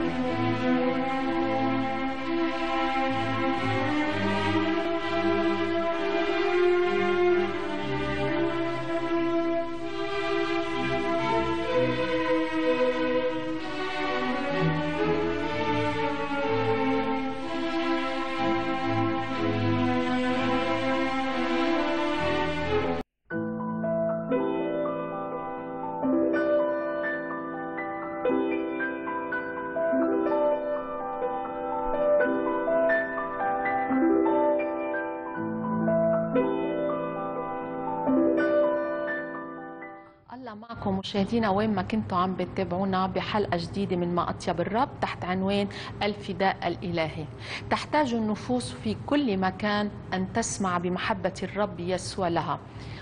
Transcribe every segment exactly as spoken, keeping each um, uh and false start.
معكم مشاهدينا وين ما كنتوا عم بتتابعونا بحلقة جديدة من ما أطيب الرب تحت عنوان الفداء الإلهي. تحتاج النفوس في كل مكان أن تسمع بمحبة الرب يسوع لها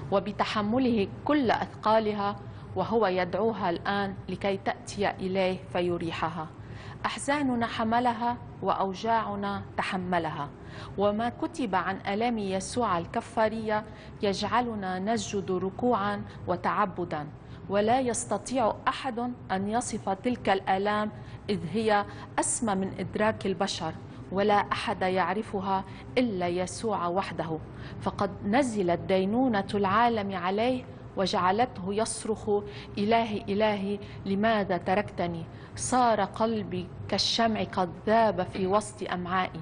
وبتحمله كل أثقالها، وهو يدعوها الآن لكي تأتي إليه فيريحها. أحزاننا حملها وأوجاعنا تحملها، وما كتب عن آلام يسوع الكفارية يجعلنا نسجد ركوعا وتعبدا، ولا يستطيع أحد أن يصف تلك الآلام إذ هي أسمى من إدراك البشر، ولا أحد يعرفها إلا يسوع وحده. فقد نزلت دينونة العالم عليه وجعلته يصرخ: إلهي إلهي لماذا تركتني؟ صار قلبي كالشمع قد ذاب في وسط أمعائي.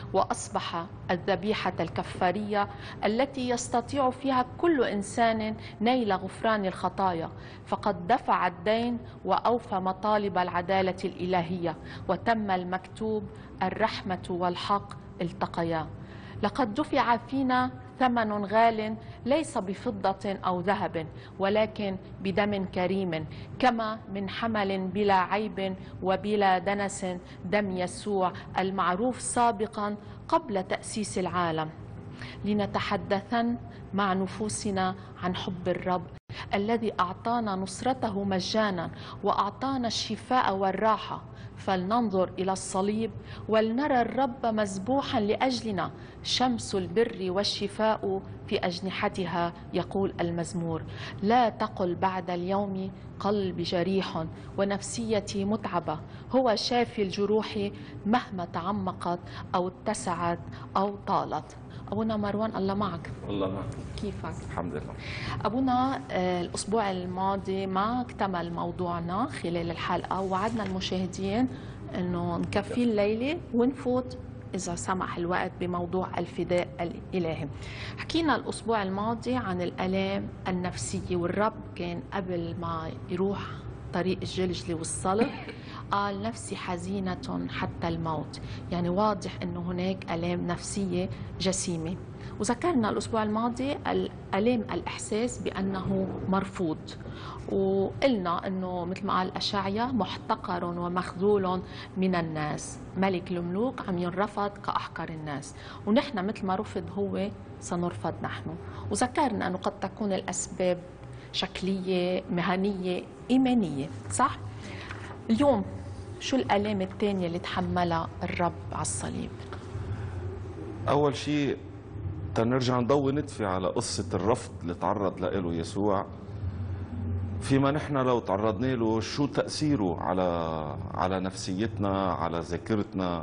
وأصبح الذبيحة الكفارية التي يستطيع فيها كل إنسان نيل غفران الخطايا، فقد دفع الدين وأوفى مطالب العدالة الإلهية، وتم المكتوب: الرحمة والحق التقيا. لقد دفع فينا ثمن غال ليس بفضة أو ذهب، ولكن بدم كريم، كما من حمل بلا عيب وبلا دنس، دم يسوع المعروف سابقا قبل تأسيس العالم. لنتحدثن مع نفوسنا عن حب الرب الذي أعطانا نصرته مجانا وأعطانا الشفاء والراحة. فلننظر إلى الصليب ولنرى الرب مذبوحا لأجلنا، شمس البر والشفاء في أجنحتها، يقول المزمور. لا تقل بعد اليوم قلبي جريح ونفسيتي متعبة، هو شافي الجروح مهما تعمقت أو اتسعت أو طالت. أبونا مروان، الله معك. الله معك. كيفك؟ الحمد لله. أبونا، الأسبوع الماضي ما اكتمل موضوعنا خلال الحلقة، ووعدنا المشاهدين أنه نكفي الليلة ونفوت إذا سمح الوقت بموضوع الفداء الإلهي. حكينا الأسبوع الماضي عن الآلام النفسية، والرب كان قبل ما يروح طريق الجلجلة والصلب قال: نفسي حزينة حتى الموت. يعني واضح أنه هناك آلام نفسية جسيمة. وذكرنا الأسبوع الماضي الآلام الإحساس بأنه مرفوض، وقلنا أنه مثل ما قال أشعيا: محتقر ومخذول من الناس، ملك الملوك عم ينرفض كأحقر الناس، ونحن مثل ما رفض هو سنرفض نحن. وذكرنا أنه قد تكون الأسباب شكلية، مهنية، إيمانية، صح؟ اليوم شو الآلام الثانية اللي تحملها الرب على الصليب؟ أول شيء تنرجع نضوي نتفي على قصة الرفض اللي تعرض له يسوع، فيما نحن لو تعرضنا له شو تأثيره على على نفسيتنا، على ذاكرتنا،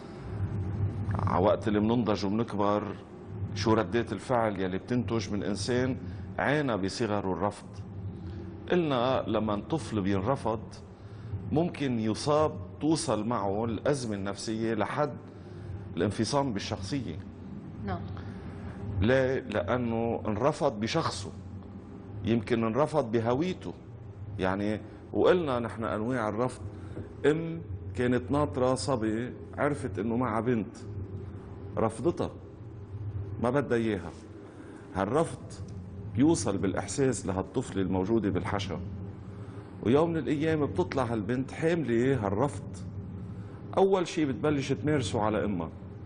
على وقت اللي بننضج وبنكبر، شو ردات الفعل يلي بتنتج من إنسان عانى بصغره الرفض. قلنا لما طفل بينرفض ممكن يصاب، توصل معه الأزمة النفسية لحد الانفصام بالشخصية. نعم. ليه؟ لأنه انرفض بشخصه، يمكن انرفض بهويته. يعني وقلنا نحن أنواع الرفض. أم كانت ناطرة صبي، عرفت إنه معها بنت، رفضتها، ما بدها إياها. هالرفض بيوصل بالإحساس لهالطفل الموجودة بالحشا، ويوم من الأيام بتطلع هالبنت حاملة هالرفض. أول شيء بتبلش تمارسه على أمها،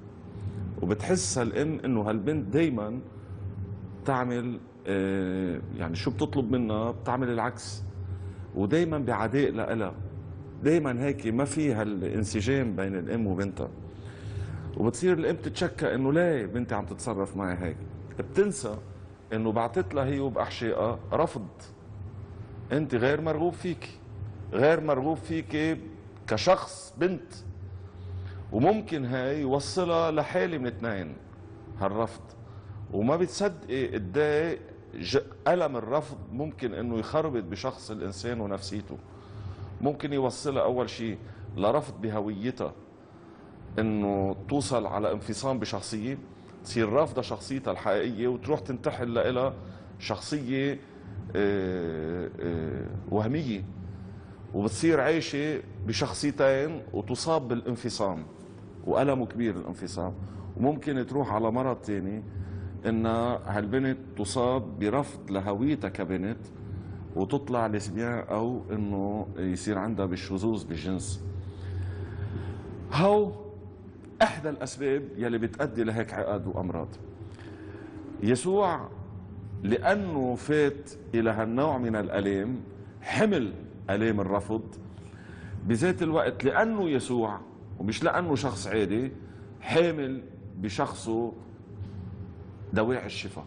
وبتحس هالأم إنه هالبنت دايما تعمل آه يعني شو بتطلب منها بتعمل العكس، ودايما بعداء لها، دايما هيك ما في هالانسجام بين الأم وبنتها. وبتصير الأم تتشكى إنه ليه بنتي عم تتصرف معي هيك. بتنسى إنه بعتت لها هي وبأحشائها رفض. أنت غير مرغوب فيك، غير مرغوب فيك كشخص بنت، وممكن هاي يوصلها لحالة من اثنين هالرفض، وما بتصدقي قد ايه ألم الرفض ممكن انه يخربط بشخص الانسان ونفسيته. ممكن يوصلها اول شيء لرفض بهويتها، انه توصل على انفصام بشخصيه، تصير رافضه شخصيتها الحقيقيه وتروح تنتحل لها شخصيه آه، آه، وهميه، وبتصير عايشه بشخصيتين وتصاب بالانفصام، وألمه كبير الانفصام. وممكن تروح على مرض ثاني، ان هالبنت تصاب برفض لهويتها كبنت وتطلع لسبيان، او انه يصير عندها بالشذوذ بالجنس. هو احدى الاسباب يلي بتؤدي لهيك عقد وامراض. يسوع لانه فات الى هالنوع من الالام، حمل الام الرفض بذات الوقت، لانه يسوع ومش لانه شخص عادي، حامل بشخصه دواعي الشفاء.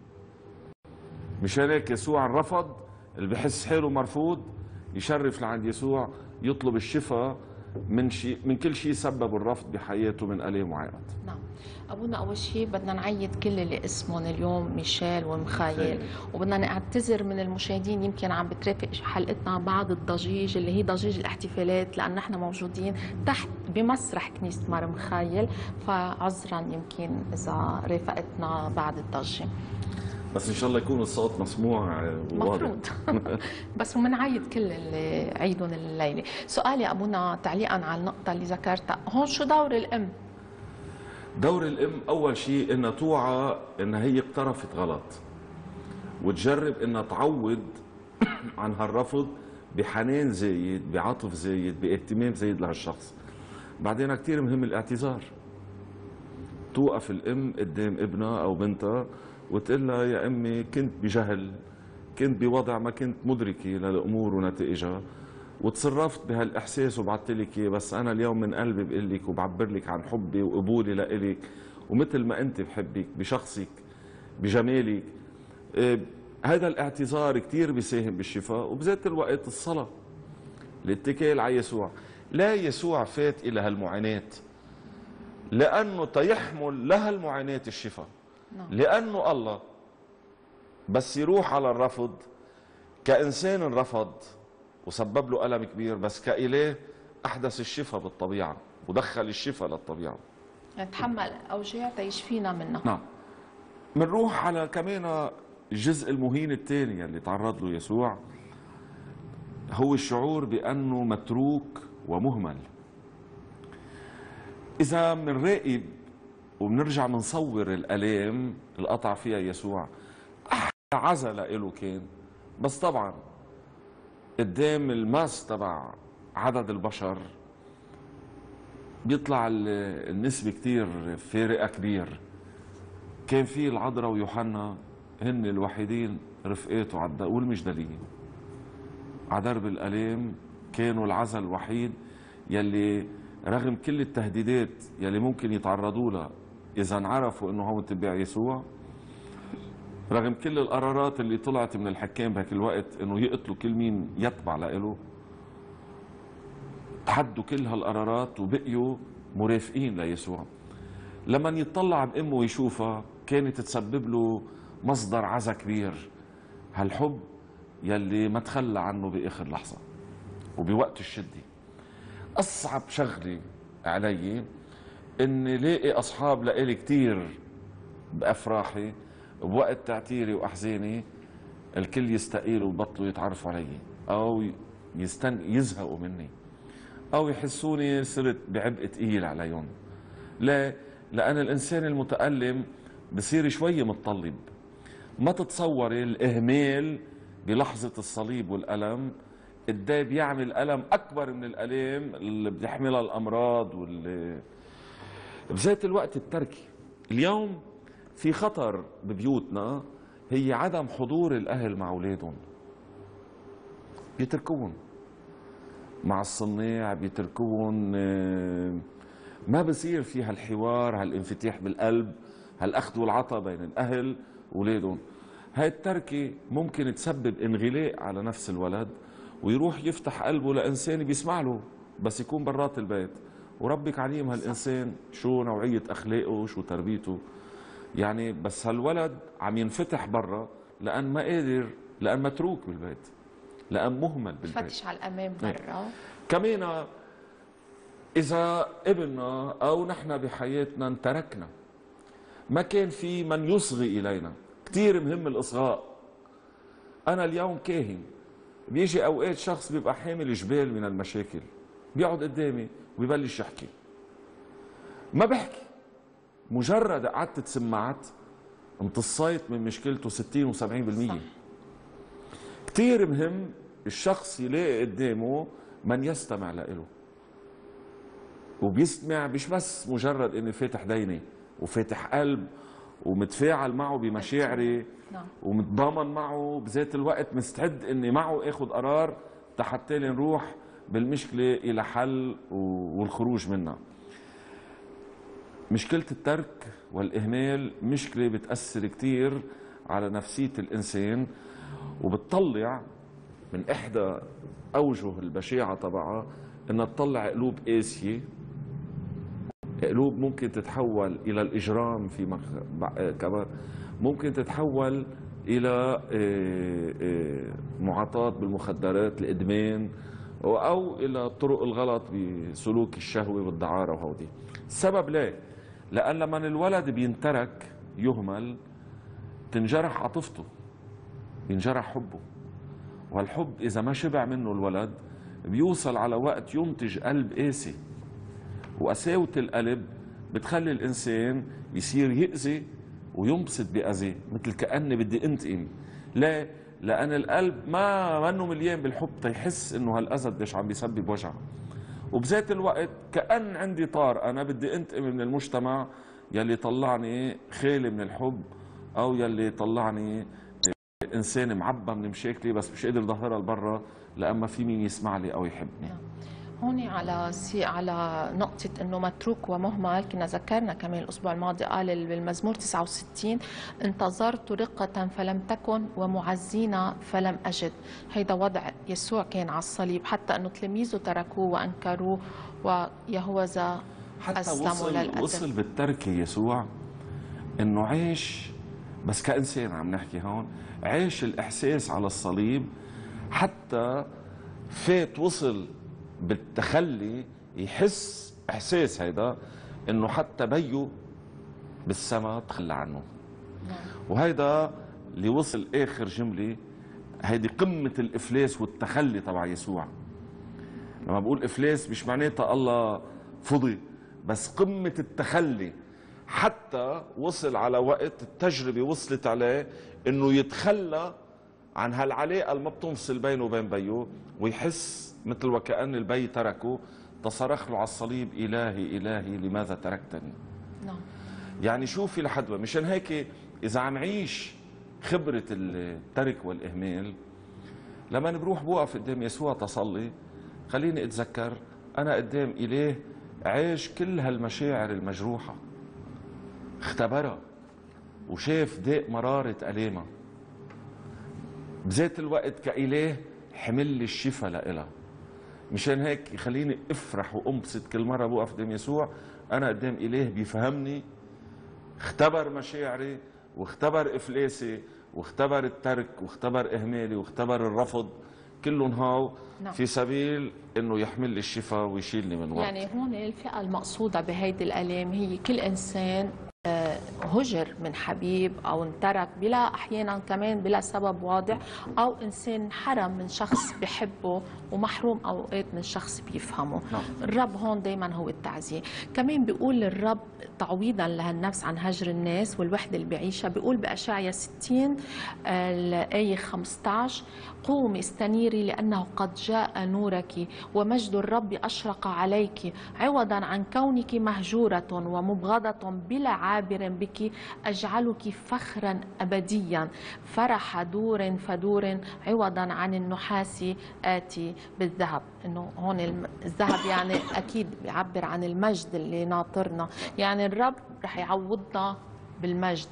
مشان هيك يسوع الرفض اللي بحس حاله مرفوض يشرف لعند يسوع، يطلب الشفاء من شيء، من كل شيء سبب الرفض بحياته من الام وعقد. نعم ابونا، اول شيء بدنا نعيد كل اللي اسمهم اليوم ميشيل ومخايل، وبدنا نعتذر من المشاهدين، يمكن عم بترافق حلقتنا بعض الضجيج اللي هي ضجيج الاحتفالات، لان نحن موجودين تحت بمسرح كنيسه مار مخايل، فعذرا يمكن اذا رافقتنا بعد الضجه، بس ان شاء الله يكون الصوت مسموع وواضح. مفروض. بس بنعيد كل اللي عيدهم الليله. سؤالي ابونا تعليقا على النقطه اللي ذكرتها، هون شو دور الام؟ دور الام اول شيء انها توعى انها هي اقترفت غلط، وتجرب انها تعوض عن هالرفض بحنان زايد، بعطف زايد، باهتمام زايد لهالشخص. بعدين كثير مهم الاعتذار. توقف الام قدام ابنها او بنتها وتقول لها يا امي كنت بجهل، كنت بوضع ما كنت مدركه للامور ونتائجها، وتصرفت بهالاحساس وبعثت لك اياه، بس انا اليوم من قلبي بقول لك وبعبر لك عن حبي وقبولي لإلك، ومثل ما انت بحبك بشخصك بجمالك. آه هذا الاعتذار كثير بيساهم بالشفاء، وبذات الوقت الصلاه، الاتكال على يسوع. لا يسوع فات الى هالمعاناه لانه تيحمل لها المعاناه الشفاء، لانه الله بس يروح على الرفض كانسان رفض وسبب له ألم كبير، بس كإله أحدث الشفاء بالطبيعة ودخل الشفاء للطبيعة، تحمل أوجاع تيشفينا منها. نعم. منروح على كمان الجزء المهين الثاني اللي تعرض له يسوع، هو الشعور بأنه متروك ومهمل. إذا منراقب وبنرجع منصور الآلام اللي قطع فيها يسوع، أحلى عزا له كان، بس طبعا قدام الماس تبع عدد البشر بيطلع النسبة كتير فارقة كبير. كان في العذراء ويوحنا هن الوحيدين رفقاته على والمجدلية على درب الآلام، كانوا العزا الوحيد يلي رغم كل التهديدات يلي ممكن يتعرضوا لها إذا انعرفوا إنه هو تبع يسوع، رغم كل القرارات اللي طلعت من الحكام بهاك الوقت انه يقتلوا كل مين يتبع له، تحدوا كل هالقرارات وبقيوا مرافقين ليسوع. لما يطلع بامه ويشوفها كانت تسبب له مصدر عزا كبير، هالحب يلي ما تخلى عنه باخر لحظه وبوقت الشده. اصعب شغله علي اني لاقي اصحاب لإلي كثير بافراحي، بوقت تعتيري واحزاني الكل يستقيل وبطلوا يتعرفوا علي، او يستن يزهقوا مني، او يحسوني صرت بعبء ثقيل عليهم. لا، لان الانسان المتألم بصير شوي متطلب. ما تتصوري الاهمال بلحظه الصليب والالم قد ايه بيعمل الم اكبر من الالام اللي بتحملها الامراض واللي بذات الوقت التركي. اليوم في خطر ببيوتنا هي عدم حضور الاهل مع اولادهم، بيتركوهم مع الصناع، بيتركوهم، ما بصير في هالحوار، هالانفتاح بالقلب، هالاخذ والعطاء بين الاهل واولادهم. هاي التركه ممكن تسبب انغلاق على نفس الولد ويروح يفتح قلبه لانسان بيسمع له بس يكون برات البيت، وربك عليم هالإنسان شو نوعية أخلاقه شو تربيته. يعني بس هالولد عم ينفتح برا لأن ما قادر، لأن متروك بالبيت، لأن مهمل بالبيت. فتش على الأمام برا. كمان إذا ابننا أو نحن بحياتنا انتركنا، ما كان في من يصغي إلينا. كتير مهم الإصغاء. أنا اليوم كاهن، بيجي أوقات شخص بيبقى حامل جبال من المشاكل، بيقعد قدامي وبيبلش يحكي، ما بحكي، مجرد قعدت سمعت امتصيت من مشكلته ستين وسبعين بالمية. كتير مهم الشخص يلاقي قدامه من يستمع له، وبيستمع مش بس مجرد اني فاتح ديني وفاتح قلب ومتفاعل معه بمشاعري ومتضامن معه، بذات الوقت مستعد اني معه اخذ قرار حتى نروح بالمشكله الى حل والخروج منها. مشكله الترك والاهمال مشكله بتاثر كثير على نفسيه الانسان، وبتطلع من احدى اوجه البشاعه تبعها انها تطلع قلوب قاسيه، قلوب ممكن تتحول الى الاجرام، في مخ... كمان ممكن تتحول الى معاطاه بالمخدرات، الادمان، او الى الطرق الغلط بسلوك الشهوه والدعاره وهودي. السبب ليه؟ لان لما الولد بينترك يهمل تنجرح عاطفته، بينجرح حبه، والحب اذا ما شبع منه الولد بيوصل على وقت ينتج قلب قاسي، وقساوة القلب بتخلي الإنسان يصير يأذي وينبسط بأذى، مثل كأني بدي انتقم. ليه؟ لأن القلب ما منه مليان بالحب تيحس إنه هالأذى قديش عم بيسبب وجع، وبذات الوقت كأن عندي طار أنا بدي انتقم من المجتمع يلي طلعني خالي من الحب، أو يلي طلعني إنسان معبى من مشاكلي بس مش قادر ظهرها لبرا لأن ما في مين يسمع لي أو يحبني. هون على سي على نقطة انه متروك ومهمل، كنا ذكرنا كمان الاسبوع الماضي قال بالمزمور تسعة وستين انتظرت رقة فلم تكن ومعزينا فلم اجد. هيدا وضع يسوع كان على الصليب، حتى انه تلاميذه تركوه وانكروه ويهوذا اسلموا للأسف. وصل بالتركة يسوع انه عيش، بس كإنسان عم نحكي هون، عيش الاحساس على الصليب، حتى فات وصل بالتخلي يحس احساس هيدا انه حتى بيو بالسما تخلى عنه. وهيدا اللي وصل اخر جمله، هيدي قمه الافلاس والتخلي تبع يسوع. لما بقول افلاس مش معناتها الله فضي، بس قمه التخلي، حتى وصل على وقت التجربه وصلت عليه انه يتخلى عن هالعلاقه اللي ما بتنفصل بينه وبين بيو، ويحس مثل وكأن البي تركه، تصرخ له على الصليب إلهي إلهي لماذا تركتني. نعم. يعني شوفي لحد ما، مشان هيك إذا عم نعيش خبرة الترك والإهمال، لما بروح بوقف قدام يسوع تصلي، خليني أتذكر أنا قدام إله عاش كل هالمشاعر المجروحة، اختبرها وشاف داء مرارة ألامها، بذات الوقت كإله حمل لي الشفاء لإلها. مشان هيك يخليني افرح وانبسط كل مره بوقف قدام يسوع، انا قدام اله بيفهمني، اختبر مشاعري واختبر افلاسي واختبر الترك واختبر اهمالي واختبر الرفض، كلهم هاو نعم. في سبيل انه يحمل لي الشفاء ويشيلني من وقت. يعني هون الفئه المقصوده بهيدي الالام هي كل انسان هجر من حبيب او انترك بلا احيانا كمان بلا سبب واضح، او انسان حرم من شخص بحبه ومحروم اوقات من شخص بيفهمه. نعم. الرب هون دائما هو التعزيه. كمان بيقول الرب تعويضا لهالنفس عن هجر الناس والوحده اللي بيعيشها، بيقول باشعياء ستين الايه خمسة عشر قومي استنيري لانه قد جاء نورك ومجد الرب اشرق عليك، عوضا عن كونك مهجوره ومبغضه بلا عابر بك أجعلك فخرا أبديا، فرح دور فدور عوضا عن النحاس آتي بالذهب. إنه هون الذهب يعني أكيد بيعبر عن المجد اللي ناطرنا، يعني الرب رح يعوضنا بالمجد.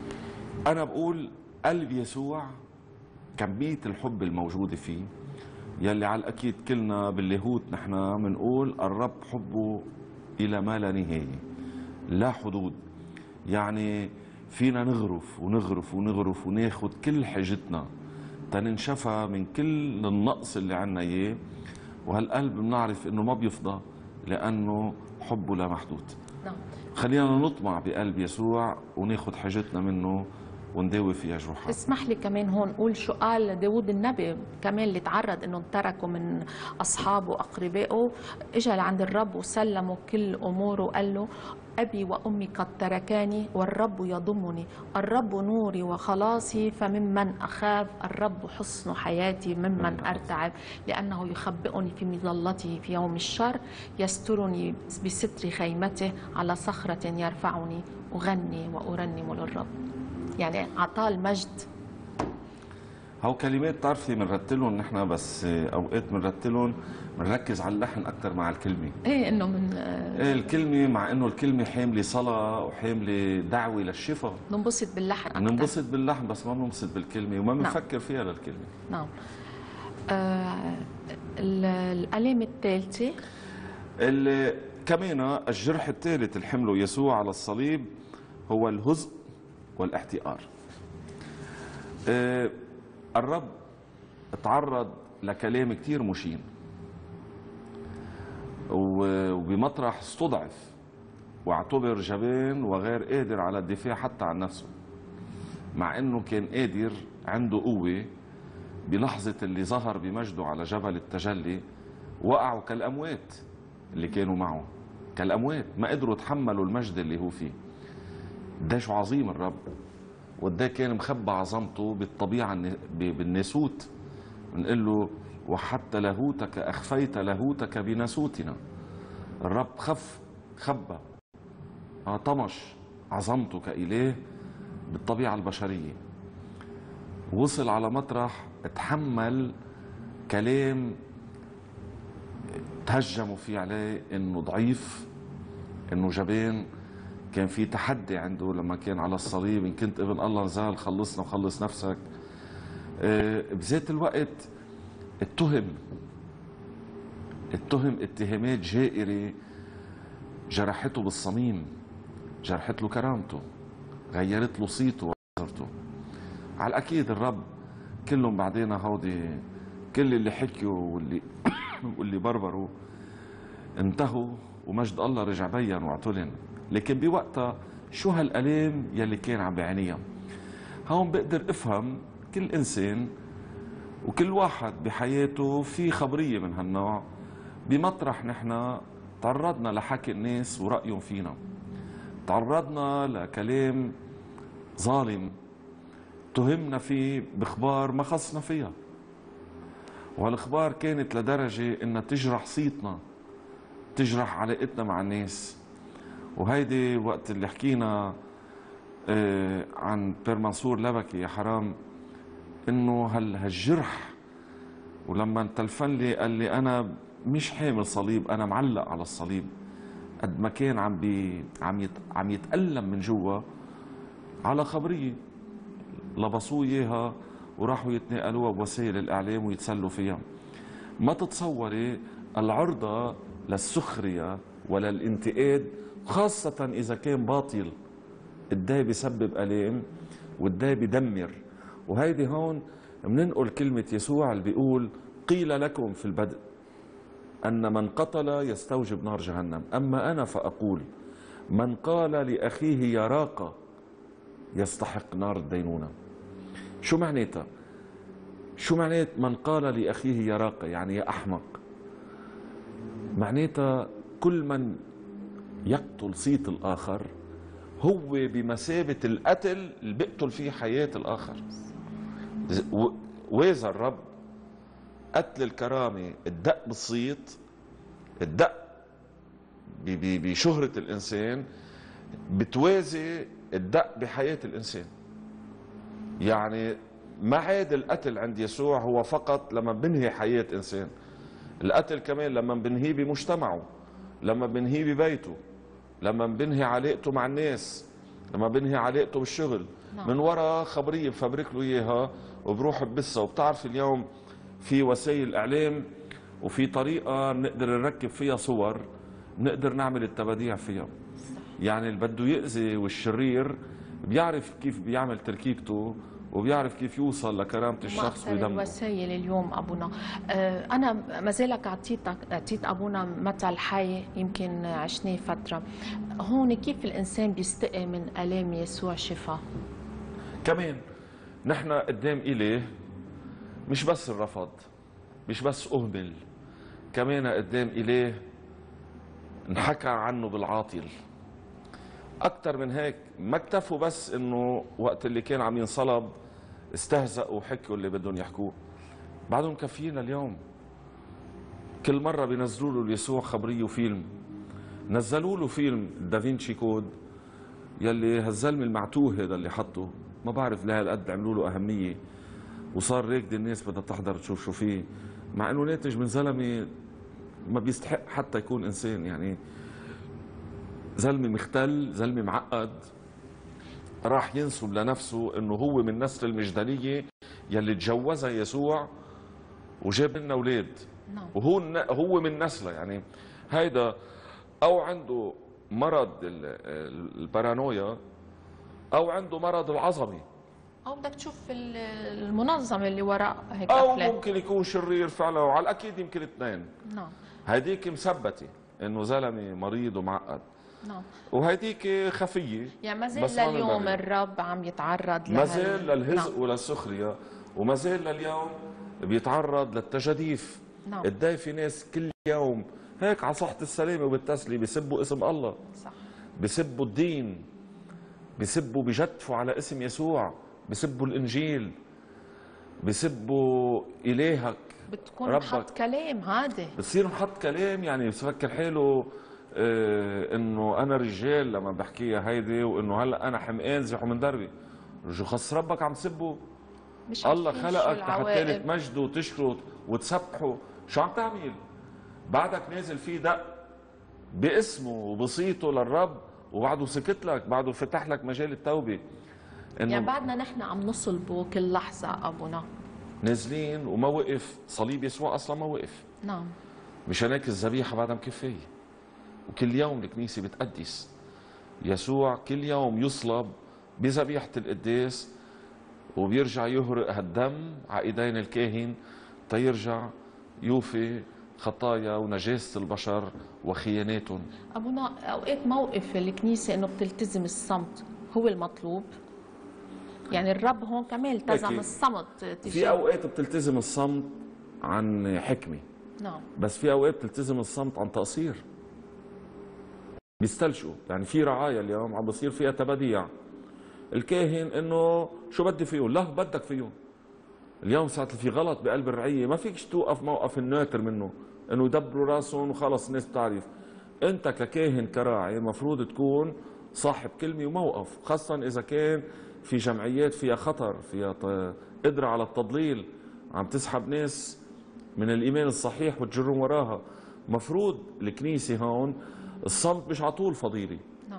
أنا بقول قلب يسوع كمية الحب الموجودة فيه يلي على الأكيد كلنا باللاهوت نحن بنقول الرب حبه إلى ما لا نهاية، لا حدود. يعني فينا نغرف ونغرف ونغرف وناخد كل حاجتنا تننشفى من كل النقص اللي عنا إياه، وهالقلب بنعرف إنه ما بيفضى لأنه حبه لا محدود. نعم. خلينا نطمع بقلب يسوع وناخد حاجتنا منه ونداوي فيها جروحات. اسمح لي كمان هون قول شو قال داود النبي كمان اللي تعرض انه تركوا من اصحابه واقربائه، اجى لعند الرب وسلموا كل اموره وقال له ابي وامي قد تركاني والرب يضمني، الرب نوري وخلاصي فممن اخاف، الرب حصن حياتي ممن ارتعب، لانه يخبئني في مظلته في يوم الشر، يسترني بستر خيمته، على صخرة يرفعني، اغني وارنم للرب. يعني عطاه المجد. هو كلمات بتعرفي بنرتلهم نحن، بس اوقات بنرتلهم بنركز على اللحن اكثر مع الكلمه. ايه انه من ايه الكلمه، مع انه الكلمه حامله صلاه وحامله دعوه للشفاء. ننبسط باللحن اكثر. ننبسط باللحن بس ما بننبسط بالكلمه وما بنفكر فيها للكلمه. نعم. آه الآلام الثالثه اللي كمان الجرح الثالث اللي حمله يسوع على الصليب هو الهزء والاحتقار. آه الرب تعرض لكلام كتير مشين، وبمطرح استضعف واعتبر جبان وغير قادر على الدفاع حتى عن نفسه، مع انه كان قادر، عنده قوة. بلحظة اللي ظهر بمجده على جبل التجلي وقعوا كالأموات اللي كانوا معه، كالأموات ما قدروا يتحملوا المجد اللي هو فيه. ده شو عظيم الرب، وده كان مخبى عظمته بالطبيعة بالناسوت. بنقول له وحتى لاهوتك أخفيت لاهوتك بناسوتنا. الرب خف خبى طمش عظمته كإله بالطبيعة البشرية. وصل على مطرح تحمل كلام تهجموا فيه عليه انه ضعيف، انه جبان. كان في تحدي عنده لما كان على الصليب، ان كنت ابن الله نزال خلصنا وخلص نفسك. بذات الوقت اتهم اتهم اتهامات جائرة جرحته بالصميم، جرحت له كرامته، غيرت له صيته وصرته. على الأكيد الرب كلهم بعدين هودي كل اللي حكيوا واللي واللي بربروا انتهوا ومجد الله رجع بين واعتلن. لكن بوقتها شو هالألام يلي كان عم بيعانيها؟ هون بقدر افهم كل انسان وكل واحد بحياته في خبرية من هالنوع. بمطرح نحن تعرضنا لحكي الناس ورأيهم فينا، تعرضنا لكلام ظالم تهمنا فيه بأخبار ما خصنا فيها، والأخبار كانت لدرجة إنها تجرح صيتنا، تجرح علاقتنا مع الناس. وهيدي وقت اللي حكينا آه عن بير منصور لبكي يا حرام، إنه هالجرح. ولما تلفن لي قال لي أنا مش حامل صليب، أنا معلق على الصليب. قد ما كان عم بي عم يت عم يتألم من جوا على خبرية لبسوه اياها وراحوا يتناقلوها بوسائل الاعلام ويتسلوا فيها. ما تتصوري العرضة للسخرية ولا الانتقاد، خاصة اذا كان باطل، قديه بيسبب الام وقديه بيدمر. وهيدي هون بننقل كلمة يسوع اللي بيقول قيل لكم في البدء ان من قتل يستوجب نار جهنم، اما انا فاقول من قال لاخيه يراق يستحق نار الدينونة. شو معناتها؟ شو معنات من قال لأخيه يراق؟ يعني يا أحمق. معناتها كل من يقتل صيت الآخر هو بمثابة القتل اللي بيقتل فيه حياة الآخر. وإذا الرب قتل الكرامة الدق بالصيت، الدق بشهرة الإنسان بتوازي الدق بحياة الإنسان. يعني ما عاد القتل عند يسوع هو فقط لما بنهي حياة إنسان، القتل كمان لما بنهيه بمجتمعه، لما بنهيه ببيته، لما بنهي علاقته مع الناس، لما بنهي علاقته بالشغل. نعم. من وراء خبرية بفبرك له إياها وبروح ببثها. وبتعرف اليوم في وسائل اعلام وفي طريقه نقدر نركب فيها صور، نقدر نعمل التباديع فيها. يعني اللي بده يأذي والشرير بيعرف كيف بيعمل تركيبته وبيعرف كيف يوصل لكرامة الشخص ويدمره. الوسائل اليوم ابونا، آه انا ما زالك اعطيتك اعطيت ابونا مثل حي يمكن عشناه فتره. هون كيف الانسان بيستقي من الام يسوع شفاء؟ كمان نحن قدام إله مش بس الرفض، مش بس أهمل، كمان قدام إله انحكى عنه بالعاطل. أكتر من هيك ما اكتفوا بس إنه وقت اللي كان عم ينصلب استهزأوا وحكوا اللي بدهم يحكوه، بعدهم مكفيين اليوم. كل مرة بينزلوا له ليسوع خبرية وفيلم. نزلوا له فيلم دافينشي كود يلي هالزلمة المعتوه هذا اللي حطه، ما بعرف ليه هالقد عملوا له أهمية وصار راكد الناس بدها تحضر تشوف شو فيه، مع إنه ناتج من زلمة ما بيستحق حتى يكون إنسان. يعني زلمة مختل، زلمة معقد، راح ينسب لنفسه انه هو من نسل المجدليه يلي تجوزها يسوع وجاب لنا اولاد، نعم. وهو هو من نسله. يعني هيدا او عنده مرض البارانويا او عنده مرض العظمه، او بدك تشوف المنظمه اللي وراء هيك او أفلام. ممكن يكون شرير فعلا، وعلى الاكيد يمكن اثنين. نعم. هديك مثبته انه زلمه مريض ومعقد، نعم. وهيديك خفيه. يعني ما زال لليوم الرب عم يتعرض ما زال للهزء نعم. وللسخريه، وما زال لليوم بيتعرض للتجاديف. نعم. قداي في ناس كل يوم هيك على صحة السلامة وبالتسلية بيسبوا اسم الله، صح، بيسبوا الدين، بيسبوا بيجتفوا على اسم يسوع، بيسبوا الإنجيل، بيسبوا إلهك بتكون ربك. محط كلام هذا، بتصير محط كلام. يعني بفكر حاله آه انه انا رجال لما بحكيها هيدي، وانه هلا انا حمقان زحوا من دربي. رجو خص ربك عم تسبه؟ مش الله عارفين خلقك شو حتى العواقب. تمجده وتشكره وتسبحه، شو عم تعمل؟ بعدك نازل فيه دق باسمه وبصيته للرب، وبعده سكت لك، بعده فتح لك مجال التوبه. إنه يعني بعدنا نحن عم نصلبه كل لحظه ابونا، نازلين وما وقف صليب يسوع، اصلا ما وقف. نعم. مشان هيك الذبيحه بعدها مكفيه، وكل يوم الكنيسه بتقدس يسوع، كل يوم يصلب بذبيحه القداس، وبيرجع يهرق هالدم على ايدين الكاهن تيرجع يوفي خطايا ونجاسه البشر وخياناتهم. ابونا اوقات موقف الكنيسه انه بتلتزم الصمت هو المطلوب، يعني الرب هون كمان التزم الصمت تجاه. في اوقات بتلتزم الصمت عن حكمه، نعم، بس في اوقات بتلتزم الصمت عن تقصير. بيستلشوا، يعني في رعايا اليوم عم بصير فيها تباديع. الكاهن انه شو بدي فيهم؟ لا بدك فيهم. اليوم ساعة في غلط بقلب الرعيه ما فيكش توقف موقف الناتر منه، انه يدبروا راسهم وخلص الناس بتعرف. انت ككاهن كراعي المفروض تكون صاحب كلمه وموقف، خاصه اذا كان في جمعيات فيها خطر، فيها قدره على التضليل، عم تسحب ناس من الايمان الصحيح وتجرهم وراها. مفروض الكنيسه هون الصمت مش على طول فضيلي. نعم.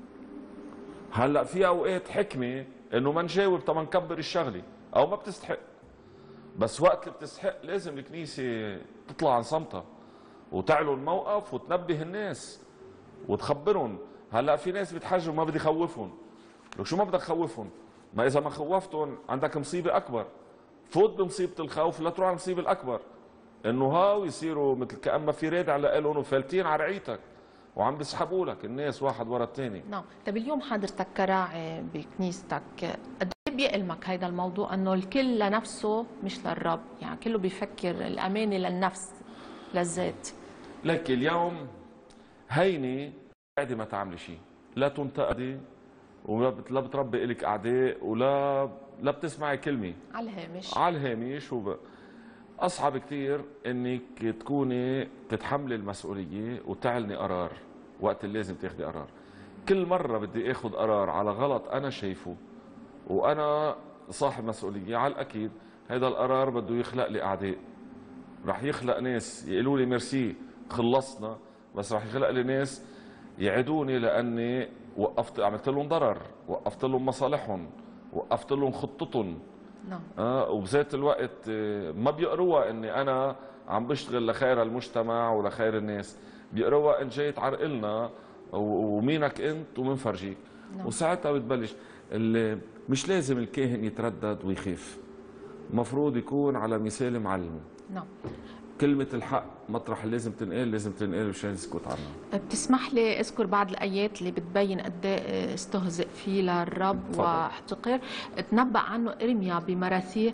هلا في اوقات حكمه انه ما نجاوب طبعا نكبر الشغله او ما بتستحق، بس وقت اللي بتستحق لازم الكنيسه تطلع عن صمتها وتعلو الموقف وتنبه الناس وتخبرهم. هلا في ناس بيتحجوا ما بدي خوفهم. لك شو ما بدك خوفهم؟ ما اذا ما خوفتهم عندك مصيبه اكبر. فوت بمصيبه الخوف لا تروح على المصيبه الاكبر، انه هاو يصيروا مثل كأنما في رادع لهم وفالتين على رعيتك وعم بيسحبوا لك الناس واحد ورا الثاني. نعم. طيب اليوم حضرتك كراعي بكنيستك قد ايه بيألمك هيدا الموضوع انه الكل لنفسه مش للرب، يعني كله بيفكر الامانه للنفس للذات؟ لك اليوم هيني قاعده ما تعملي شيء، لا تنتقدي ولا لا بتربي لك اعداء ولا لا بتسمعي كلمه على الهامش. على الهامش. وب... اصعب كثير انك تكوني تتحملي المسؤوليه وتعلني قرار وقت اللي لازم تاخذي قرار. كل مره بدي اخذ قرار على غلط انا شايفه وانا صاحب مسؤوليه، على الاكيد هذا القرار بده يخلق لي اعداء، رح يخلق ناس يقولوا لي ميرسي خلصنا، بس رح يخلق لي ناس يعدوني لاني وقفت عملت لهم ضرر، وقفت لهم مصالحهم، وقفت لهم خطتهم. نعم. آه وبذات الوقت آه ما بيقروها اني انا عم بشتغل لخير المجتمع ولخير الناس، بيقروها ان جاي تعرقلنا ومينك انت ومنفرجيك. نعم. وساعتها بتبلش مش لازم الكاهن يتردد ويخاف، المفروض يكون على مثال معلم. نعم. كلمة الحق مطرح اللي لازم تنقال لازم تنقال مشان يسكت عنها. بتسمح لي اذكر بعض الايات اللي بتبين قد ايه استهزئ فيه للرب واحتقر. تنبأ عنه ارميا بمراثيه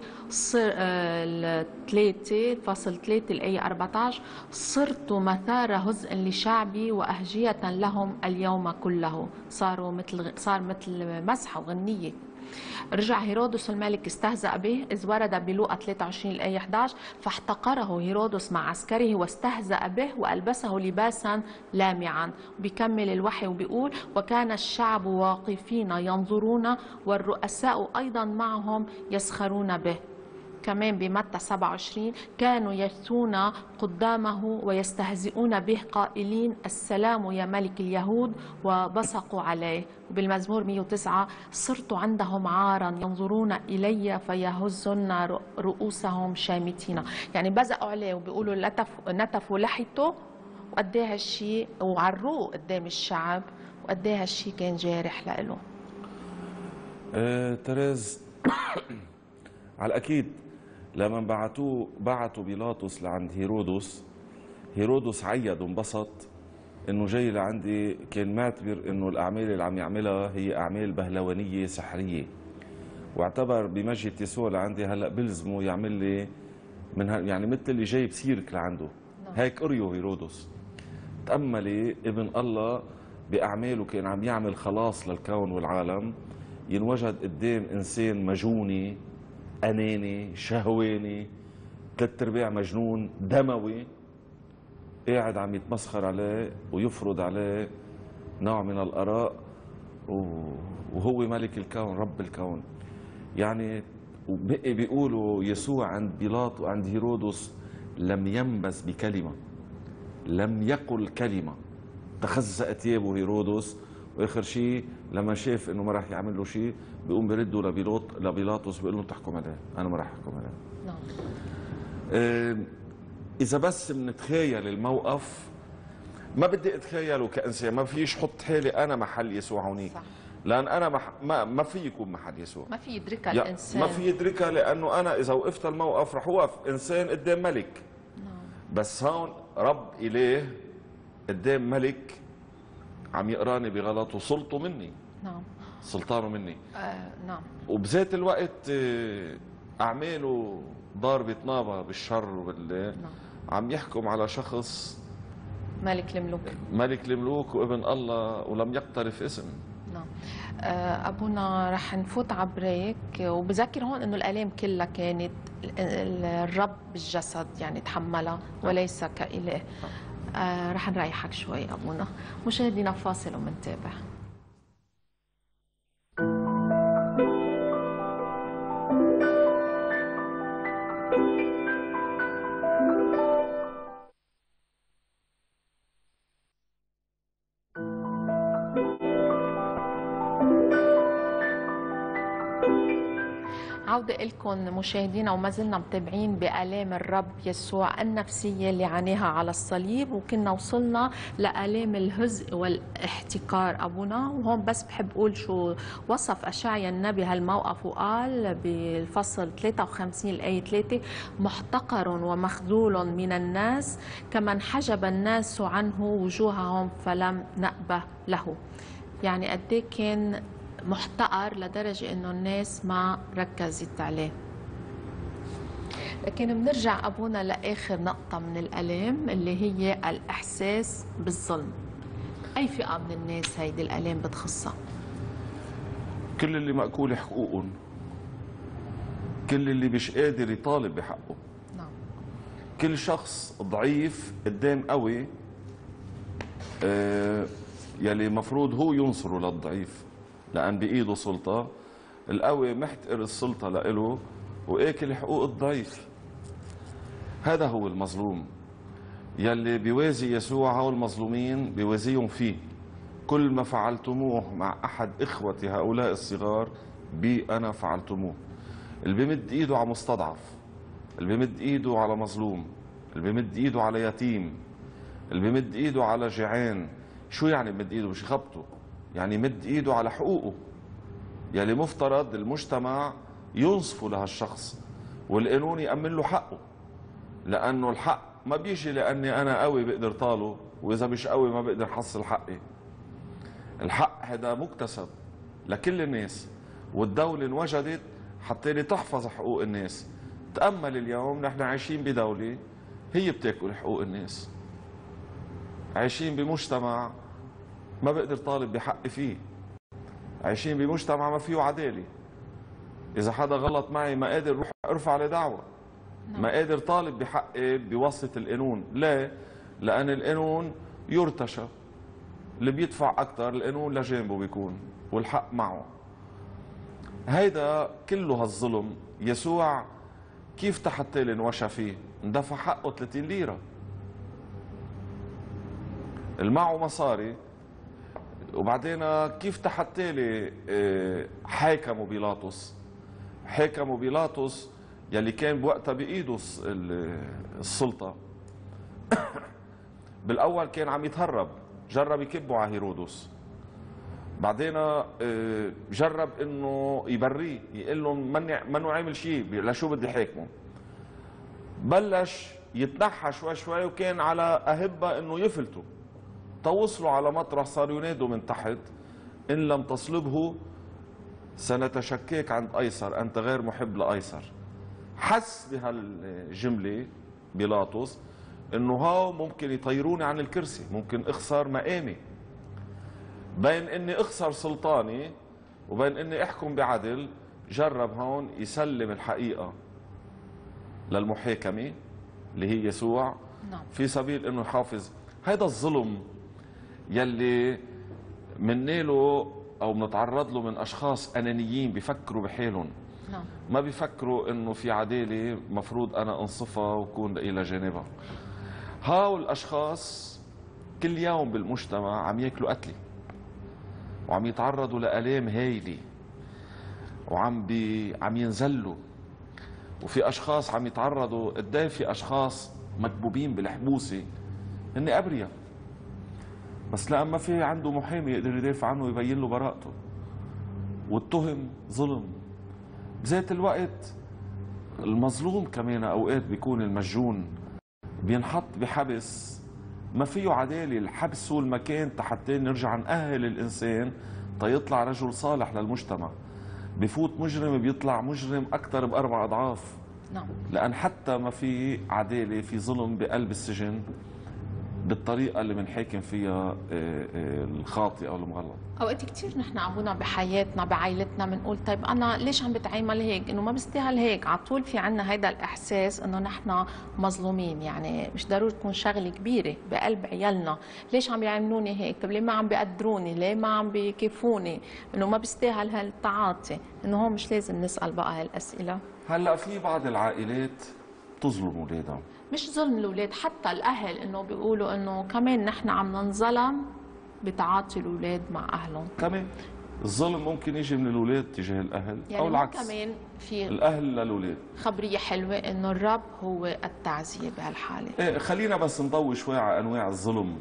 ثلاثة فاصل ثلاثة الآية أربعة عشر: صرت مثار هزء لشعبي وأهجية لهم اليوم كله. صاروا مثل صار مثل مسحة وغنية. رجع هيرودس الملك استهزأ به، إذ ورد بلوقا ثلاثة وعشرين الآية إحدى عشر: فاحتقره هيرودس مع عسكره واستهزأ به وألبسه لباسا لامعا. بيكمل الوحي وبيقول: وكان الشعب واقفين ينظرون والرؤساء أيضا معهم يسخرون به. كمان بمتى سبعة وعشرين: كانوا يجثون قدامه ويستهزئون به قائلين: السلام يا ملك اليهود، وبصقوا عليه. وبالمزمور مئة وتسعة: صرت عندهم عارا ينظرون إلي فيهزن رؤوسهم شامتين. يعني بزقوا عليه وبيقولوا نتفوا لحيته، وقد ايه هالشيء وعروه قدام الشعب، وقد ايه هالشيء كان جارح لإله. أه تريز على الأكيد لما بعتوه بعتوا بيلاطس لعند هيرودس، هيرودس عيد وانبسط انه جاي لعندي، كان معتبر انه الاعمال اللي عم يعملها هي اعمال بهلوانيه سحريه، واعتبر بمجيء يسوع لعندي هلا بلزمه يعمل لي من يعني مثل اللي جايب سيرك لعنده. هيك قريوا هيرودس. تأملي ابن الله باعماله كان عم يعمل خلاص للكون والعالم، ينوجد قدام انسان مجوني أناني شهواني ثلاث ارباع مجنون دموي، قاعد عم يتمسخر عليه ويفرض عليه نوع من الآراء، وهو ملك الكون رب الكون. يعني وبقي بيقولوا يسوع عند بيلاط وعند هيرودس لم ينبس بكلمة، لم يقل كلمة. تخزأ ثيابه هيرودس، واخر شيء لما شاف انه ما راح يعمل له شيء بيقوم برده لبيلاط لبيلاطس بيقول له تحكم عليه، انا ما راح احكم عليه. نعم. آه اذا بس بنتخيل الموقف، ما بدي اتخيله كانسان، ما فيش حط حالي انا محل يسوع هونيك. صح. لان انا مح... ما ما في يكون محل يسوع، ما في يدركها الانسان، ما في يدركها، لانه انا اذا وقفت الموقف رح اوقف انسان قدام ملك. نعم. بس هون رب اله قدام ملك عم يقراني بغلط وسلطه مني. نعم. سلطانه مني. آه نعم. وبذات الوقت اعماله ضاربة نابة بالشر وبال نعم. عم يحكم على شخص ملك الملوك، ملك الملوك وابن الله، ولم يقترف اسم. نعم. آه ابونا رح نفوت على بريك، وبذكر هون انه الالام كلها كانت الرب بالجسد يعني تحملها وليس كاله. آه رح نريحك شوي أبونا. مشاهدينا فاصل ومنتابع. عودة لكم مشاهدينا، وما زلنا متابعين بآلام الرب يسوع النفسية اللي عاناها على الصليب، وكنا وصلنا لآلام الهزء والاحتقار أبونا. وهون بس بحب أقول شو وصف أشعيا النبي هالموقف، وقال بالفصل ثلاثة وخمسين الآية ثلاثة: محتقر ومخذول من الناس كمن حجب الناس عنه وجوههم فلم نأبه له. يعني قد ايه كان محتقر لدرجة انه الناس ما ركزت عليه. لكن بنرجع ابونا لاخر نقطة من الالام اللي هي الاحساس بالظلم. اي فئة من الناس هيدي الالام بتخصها؟ كل اللي مأكول حقوقهم، كل اللي مش قادر يطالب بحقه. نعم. كل شخص ضعيف قدام قوي آه يلي مفروض هو ينصره للضعيف، لأن بإيده سلطة. القوي محتقر السلطة لإله وآكل حقوق الضعيف. هذا هو المظلوم يلي بيوازي يسوع. هؤلاء المظلومين بيوازيهم فيه. كل ما فعلتموه مع أحد إخوتي هؤلاء الصغار بي أنا فعلتموه. اللي بيمد ايده على مستضعف، اللي بيمد ايده على مظلوم، اللي بيمد ايده على يتيم، اللي بيمد ايده على جيعان. شو يعني بمد ايده؟ مش يخبطه، يعني يمد ايده على حقوقه يلي مفترض المجتمع ينصفه لهالشخص والقانون يأمن له حقه، لأنه الحق ما بيجي لأني أنا قوي بقدر طاله، وإذا مش قوي ما بقدر حصل حقي. الحق هذا مكتسب لكل الناس، والدولة انوجدت حتى تحفظ حقوق الناس. تأمل اليوم نحن عايشين بدولة هي بتاكل حقوق الناس، عايشين بمجتمع ما بقدر طالب بحقي فيه، عايشين بمجتمع ما فيه عدالة. إذا حدا غلط معي ما قادر روح ارفع عليه دعوة، ما قادر طالب بحقي بواسطة القانون. ليه؟ لأن القانون يرتشى، اللي بيدفع أكثر القانون لجانبه بيكون والحق معه. هيدا كله هالظلم يسوع كيف تحت لي انوشى فيه؟ اندفع حقه ثلاثين ليرة، المعه مصاري، وبعدين كيف تحت لي حاكموا بيلاطس؟ حاكموا بيلاطس يلي كان بوقتها بايده السلطة. بالاول كان عم يتهرب، جرب يكبوا على هيرودس، بعدين جرب انه يبريه، يقول لهم منو عامل شيء، لشو بدي حاكمه. بلش يتنحى شوي شوي، وكان على اهبه انه يفلتوا، توصلوا على مطرح صار ينادوا من تحت: ان لم تصلبه سنتشكيك عند ايسر، انت غير محب لايسر. حس بهالجمله بيلاطس انه هاو ممكن يطيروني عن الكرسي، ممكن اخسر مقامي، بين اني اخسر سلطاني وبين اني احكم بعدل. جرب هون يسلم الحقيقه للمحاكمه اللي هي يسوع في سبيل انه يحافظ. هذا الظلم يلي مناله او بنتعرض له من اشخاص انانيين بيفكروا بحالهم، ما بيفكروا انه في عداله مفروض انا انصفها وكون الى جانبها. هاو الاشخاص كل يوم بالمجتمع عم ياكلوا قتله، وعم يتعرضوا لآلام هايله، وعم بي عم ينزلوا. وفي اشخاص عم يتعرضوا، قد ايه في اشخاص مكبوبين بالحبوسه هن ابرياء، بس لأن ما في عنده محامي يقدر يدافع عنه ويبين له براءته، والتهم ظلم. بذات الوقت المظلوم كمان اوقات بيكون المسجون بينحط بحبس ما فيه عداله. الحبس هو المكان حتى نرجع نأهل الانسان تيطلع رجل صالح للمجتمع. بفوت مجرم بيطلع مجرم اكثر باربع اضعاف. نعم. لان حتى ما في عداله، في ظلم بقلب السجن بالطريقه اللي بنحاكم فيها الخاطئ او المغلط. اوقات كثير نحن عبونا بحياتنا بعائلتنا بنقول طيب انا ليش عم بتعامل هيك، انه ما بستاهل هيك. على طول في عنا هيدا الاحساس انه نحن مظلومين، يعني مش ضروري تكون شغله كبيره بقلب عيالنا. ليش عم يعاملوني هيك؟ طيب ليه ما عم بيقدروني؟ ليه ما عم بيكافوني؟ انه ما بستاهل هالتعاطي. انه هون مش لازم نسال بقى هالاسئله. هلا في بعض العائلات تظلم اولادها، مش ظلم الاولاد، حتى الاهل انه بيقولوا انه كمان نحن عم ننظلم بتعاطي الاولاد مع اهلهم. كمان الظلم ممكن يجي من الاولاد تجاه الاهل، يعني او العكس، كمان في الاهل للاولاد. خبريه حلوه انه الرب هو التعزيه بهالحاله. ايه، خلينا بس نضوي شوي على انواع الظلم،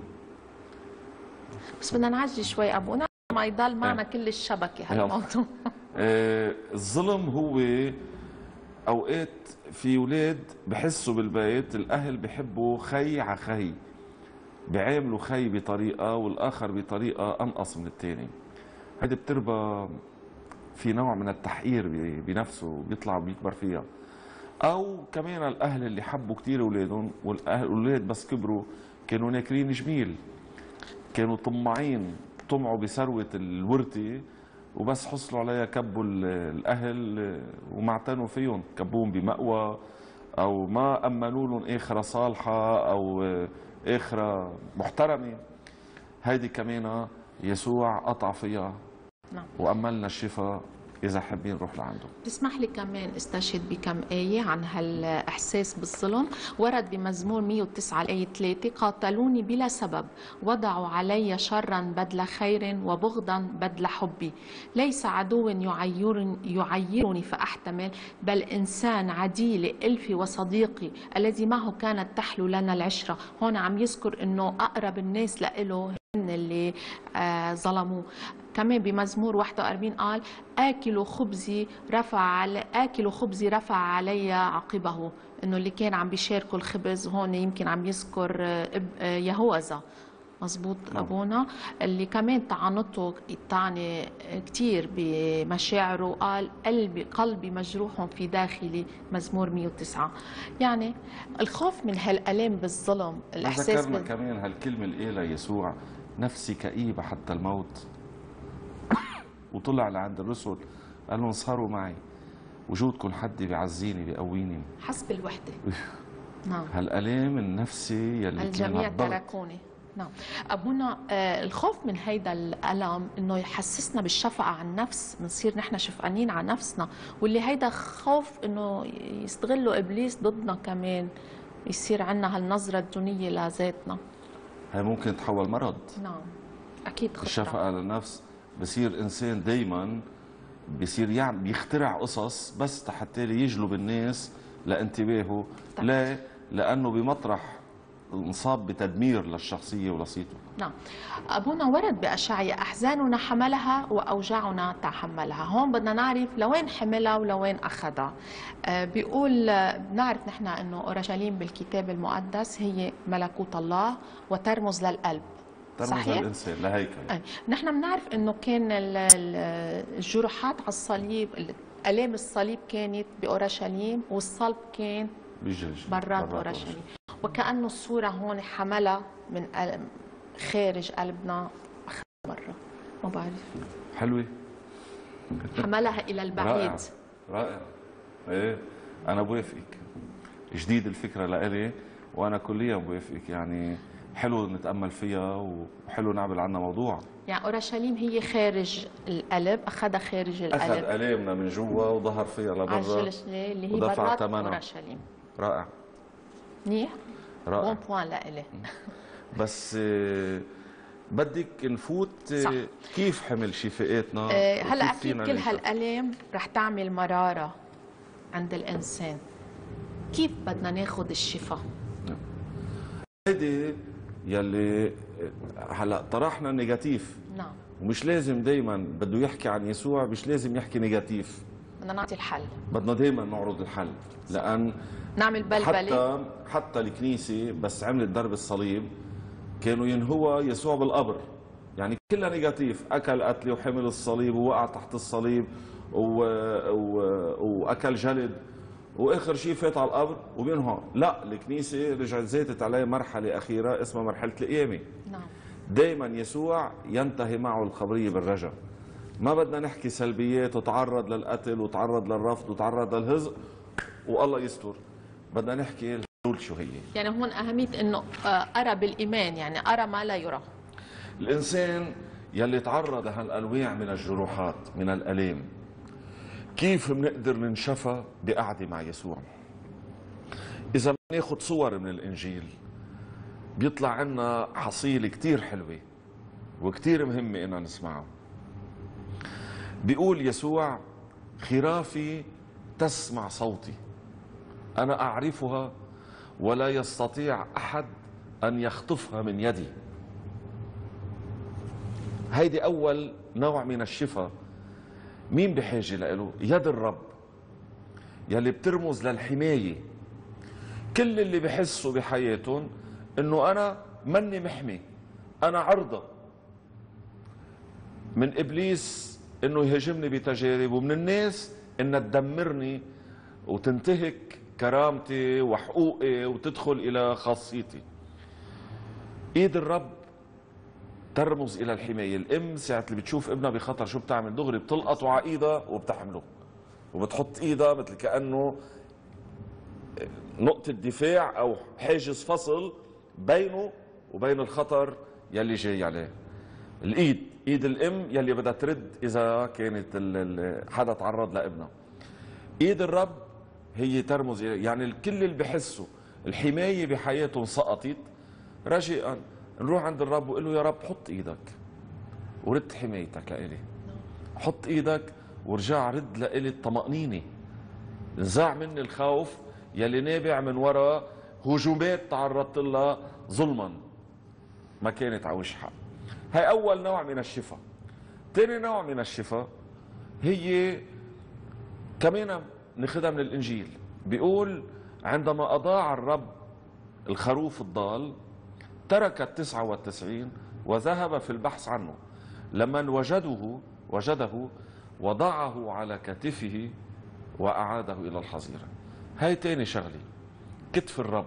بس بدنا نعجل شوي ابونا ما يضل معنا كل الشبكه هالموضوع. إيه، الظلم هو اوقات في اولاد بحسوا بالبيت الاهل بحبوا خي على خي، بيعاملوا خي بطريقه والاخر بطريقه انقص من الثاني. هيدي بتربى في نوع من التحقير بنفسه بيطلع بيكبر فيها. او كمان الاهل اللي حبوا كثير اولادهم، والاولاد بس كبروا كانوا ناكرين جميل، كانوا طماعين، طمعوا بثروه الورثه وبس حصلوا عليها كبوا الاهل وما اعتنوا فيهم، كبوهم بمأوى او ما امنوا لهم اخره صالحه او اخره محترمه. هيدي كمان يسوع قطع فيها. نعم. واملنا الشفاء اذا حابين نروح لعنده. تسمح لي كمان استشهد بكم آية عن هالإحساس بالظلم. ورد بمزمور مئة وتسعة الآية ثلاثة: قاتلوني بلا سبب، وضعوا علي شرا بدل خير وبغضا بدل حبي. ليس عدو يعيرني, يعيرني فأحتمل، بل إنسان عديل إلفي وصديقي الذي معه كانت تحلو لنا العشرة. هون عم يذكر إنه أقرب الناس لإله هن اللي آه ظلموه. كمان بمزمور واحد وأربعين قال: آكل خبزي رفع علي آكل خبزي رفع علي عقبه. إنه اللي كان عم بيشاركوا الخبز هون يمكن عم يذكر يهوذا. مزبوط أبونا. اللي كمان طعنته طعنة كتير بمشاعره، قال: قلبي قلبي مجروح في داخلي. مزمور مئة وتسعة. يعني الخوف من هالألم بالظلم، الإحساس ذكرنا بال... كمان هالكلمة اللي قالها يسوع: نفسي كئيبة حتى الموت. وطلع لعند الرسل قال لهم: اسهروا معي، وجودكم حد بيعزيني بيقويني. حسب الوحدة. نعم. هالألام النفسي يلي الجميع تركوني. نعم. أبونا، آه الخوف من هيدا الألم إنه يحسسنا بالشفقة على النفس، بنصير نحن شفقانين على نفسنا، واللي هيدا خوف إنه يستغله إبليس ضدنا كمان، يصير عنا هالنظرة الدونية لذاتنا. هي ممكن تتحول مرض. نعم أكيد خطرة. الشفقة على النفس بصير إنسان دايما بصير يعني بيخترع قصص بس حتى يجلب الناس لانتباهه. لا، لأنه بمطرح انصاب بتدمير للشخصية ولصيته. نعم. أبونا، ورد بأشعياء: أحزاننا حملها وأوجاعنا تحملها. هون بدنا نعرف لوين حملها ولوين أخذها. آه بيقول بنعرف نحن أنه أورشليم بالكتاب المقدس هي ملكوت الله وترمز للقلب. ترمز صحيح؟ للإنسان، لهيكل. أي. نحن بنعرف أنه كان الجروحات على الصليب، آلام الصليب كانت بأورشليم، والصلب كان بجلج برات أورشليم. وكأنه الصورة هون حملها من خارج قلبنا أخذها برا. ما بعرف. حلوة. حملها إلى البعيد. رائع رائع. ايه أنا بوافقك. جديد الفكرة لإلي وأنا كليا بوافقك. يعني حلو نتأمل فيها وحلو نعمل عنها موضوع. يعني أورشليم هي خارج القلب، أخذها خارج القلب، أخذ آلامنا من جوا وظهر فيها لبرا اللي هي برات أورشليم. رائع. منيح. رائع. بون بوان لإلي. بس بدك نفوت صح. كيف حمل شفاءاتنا؟ أه هلا اكيد كل هالالام رح تعمل مراره عند الانسان. كيف بدنا ناخذ الشفاء؟ هيدي يلي هلا طرحنا النيجاتيف. نعم. ومش لازم دائما بده يحكي عن يسوع، مش لازم يحكي نيجاتيف. بدنا نعطي الحل. بدنا دائما نعرض الحل. لان نعمل بلبله. حتى حتى الكنيسه بس عملت درب الصليب كانوا ينهوا يسوع بالقبر. يعني كلها نيجاتيف، اكل قتله وحمل الصليب ووقع تحت الصليب و... و... واكل جلد، واخر شيء فات على القبر وبينهار. لا، الكنيسه رجعت زادت عليه مرحله اخيره اسمها مرحله القيامه. نعم. دائما يسوع ينتهي معه الخبريه بالرجاء. ما بدنا نحكي سلبيات وتعرض للقتل وتعرض للرفض وتعرض للهزء والله يستر. بدنا نحكي الحلول شو هي. يعني هون اهميه انه ارى بالايمان، يعني ارى ما لا يرى. الانسان يلي تعرض لهالانواع من الجروحات من الالام، كيف بنقدر ننشفى بقعده مع يسوع؟ اذا بناخذ صور من الانجيل بيطلع عنا حصيله كثير حلوه وكثير مهمه اننا نسمعها. بيقول يسوع: خرافي تسمع صوتي، أنا أعرفها ولا يستطيع أحد أن يخطفها من يدي. هيدي أول نوع من الشفاء. مين بحاجة له؟ يد الرب يلي بترمز للحماية. كل اللي بحسوا بحياتهم إنه أنا مني محمي، أنا عرضة من إبليس إنه يهاجمني بتجارب، ومن الناس إنها تدمرني وتنتهك كرامتي وحقوقي وتدخل إلى خاصيتي. إيد الرب ترمز إلى الحماية. الأم ساعة اللي بتشوف ابنها بخطر شو بتعمل؟ دغري بتلقطه على إيدها وبتحمله وبتحط إيدها مثل كأنه نقطة دفاع أو حاجز فصل بينه وبين الخطر يلي جاي عليه. الايد، ايد الام يلي بدها ترد اذا كانت ال- ال- حدا تعرض لابنها. ايد الرب هي ترمز الى، يعني الكل اللي بحسوا الحمايه بحياتهم سقطت، رجاء نروح عند الرب وقول له يا رب حط ايدك ورد حمايتك لإلي، حط ايدك ورجع رد لإلي الطمأنينة، نزاع مني الخوف يلي نابع من وراء هجومات تعرضت لها ظلما ما كانت على وجه حق. هي اول نوع من الشفاء. ثاني نوع من الشفاء هي كمان ناخذها من الانجيل، بيقول عندما اضاع الرب الخروف الضال ترك التسعة والتسعين وذهب في البحث عنه، لمن وجده وجده وضعه على كتفه وأعاده إلى الحظيرة. هاي تاني شغلة، كتف الرب.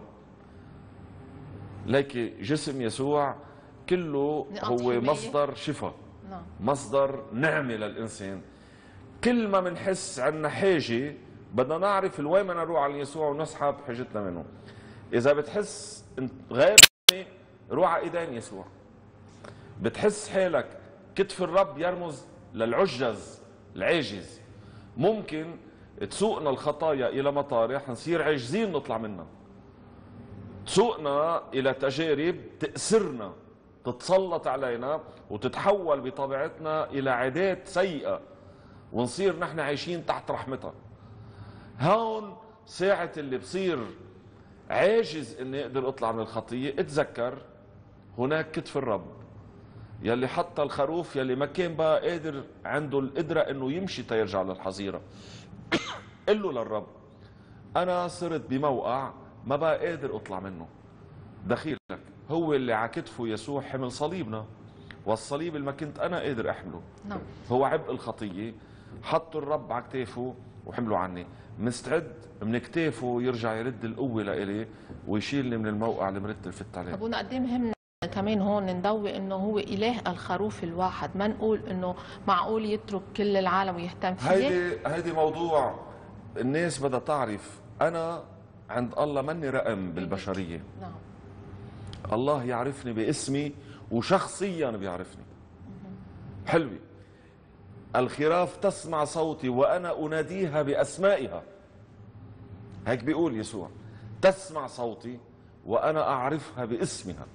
ليك جسم يسوع كله هو مصدر شفاء، مصدر نعمة للإنسان. كل ما منحس عنا حاجة بدنا نعرف الوين بدنا نروح على يسوع ونسحب حاجتنا منه. إذا بتحس غير روح على إيدين يسوع. بتحس حالك كتف الرب يرمز للعجز العاجز، ممكن تسوقنا الخطايا إلى مطارح نصير عاجزين نطلع منها، تسوقنا إلى تجارب تأسرنا تتسلط علينا وتتحول بطبيعتنا إلى عادات سيئة ونصير نحن عايشين تحت رحمتها. هون ساعة اللي بصير عاجز اني اقدر اطلع من الخطية، اتذكر هناك كتف الرب يلي حط الخروف يلي ما كان بقى قادر عنده القدرة انه يمشي تيرجع للحظيرة. قل له للرب انا صرت بموقع ما بقى قادر اطلع منه، دخيلك هو اللي على كتفه يسوع حمل صليبنا، والصليب اللي ما كنت انا قادر احمله نعم. هو عبء الخطية، حطوا الرب على كتافه وحملوا عني. مستعد من كتافه يرجع يرد القوة لإلي ويشيلني من الموقع اللي مرت الفت عليه. ابونا قد ايه مهم كمان هون نضوي انه هو اله الخروف الواحد، ما نقول انه معقول يترك كل العالم ويهتم فيه. هيدي هيدي موضوع الناس بدها تعرف، انا عند الله ماني رقم بالبشرية. نعم. الله يعرفني باسمي وشخصيا بيعرفني. حلوة. الخراف تسمع صوتي وانا اناديها باسمائها، هيك بيقول يسوع، تسمع صوتي وانا اعرفها باسمها.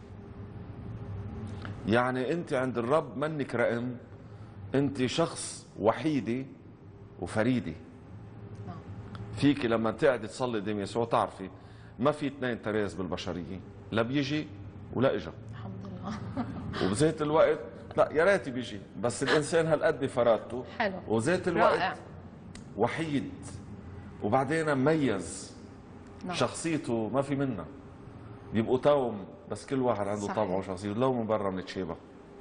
يعني انت عند الرب منك رقم، انت شخص وحيده وفريده. نعم. فيك لما تقعد تصلي قدام يسوع تعرفي ما في اثنين تراز بالبشريه، لا بيجي ولا اجا. الحمد لله. وبذات الوقت لا يا ريت بيجي، بس الانسان هالقد بفرادته. حلو. وذات الوقت رائع. وحيد وبعدين مميز. نعم. شخصيته ما في منها، بيبقوا توم بس كل واحد عنده صحيح. طبعه وشخصيته، لو من برا بنتشابه.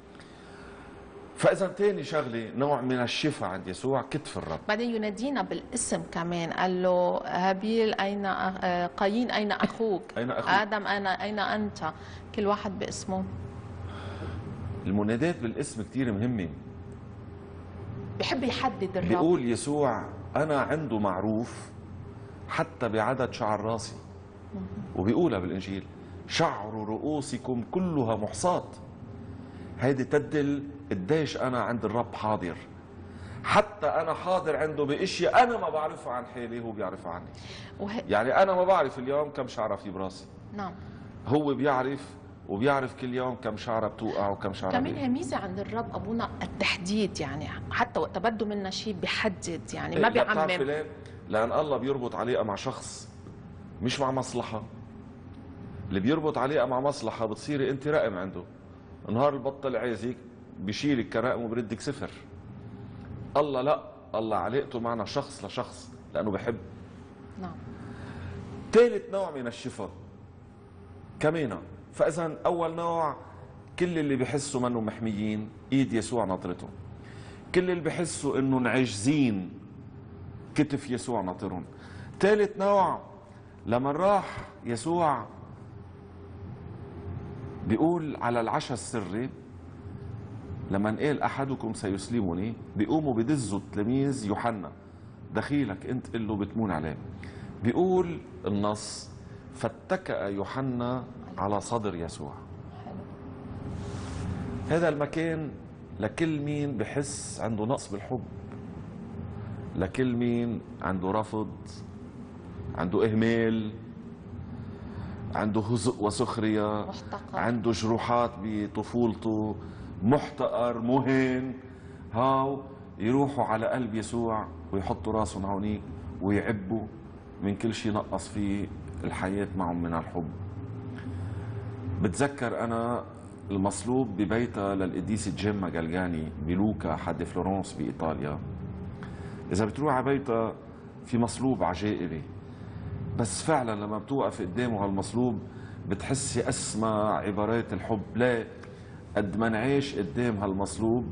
فاذا تاني شغله نوع من الشفاء عند يسوع كتف الرب. بعدين ينادينا بالاسم كمان، قال له هابيل اين أخ... قايين اين اخوك؟ أين أخوك؟ ادم انا اين انت؟ كل واحد باسمه. المنادات بالاسم كتير مهمه. بحب يحدد الرب. بيقول يسوع انا عنده معروف حتى بعدد شعر راسي، وبيقولها بالانجيل شعر رؤوسكم كلها محصاة. هيدي تدل قديش انا عند الرب حاضر، حتى انا حاضر عنده باشياء انا ما بعرفها عن حالي هو بيعرفها عني. وه... يعني انا ما بعرف اليوم كم شعره في براسي، نعم. هو بيعرف، وبيعرف كل يوم كم شعره بتوقع وكم شعره كمان هي ميزه عند الرب ابونا التحديد، يعني حتى وقت بده منا شيء بيحدد، يعني ما بيعمم. ليه؟ لان الله بيربط علاقه مع شخص مش مع مصلحه. اللي بيربط علاقه مع مصلحه بتصيري انت رقم عنده، نهار البطل عايزك بشيلك كرقم وبردك صفر. الله لا، الله علاقته معنا شخص لشخص لانه بحب. نعم. ثالث نوع من الشفاء كمان. فاذا اول نوع كل اللي بيحسوا منه محميين ايد يسوع ناطرتهم، كل اللي بيحسوا انهم عاجزين كتف يسوع ناطرهم. ثالث نوع لما راح يسوع بيقول على العشاء السري لما قال احدكم سيسلمني، بيقوموا بدزوا التلاميذ يوحنا، دخيلك انت قل له بتمون عليه. بيقول النص فاتكأ يوحنا على صدر يسوع. هذا المكان لكل مين بحس عنده نقص بالحب، لكل مين عنده رفض، عنده إهمال، عنده هزء وسخرية، محتقر، عنده جروحات بطفولته، محتقر، مهين. هاو يروحوا على قلب يسوع ويحطوا راسهم هونيك ويعبوا من كل شيء نقص فيه الحياة معهم من الحب. بتذكر أنا المصلوب ببيتها للقديس جيما جالجاني بلوكا حد فلورنس بإيطاليا. إذا بتروح على بيتها في مصلوب عجائبي، بس فعلا لما بتوقف قدامه هالمصلوب بتحسي أسمى عبارات الحب. لا قد ما نعيش قدام هالمصلوب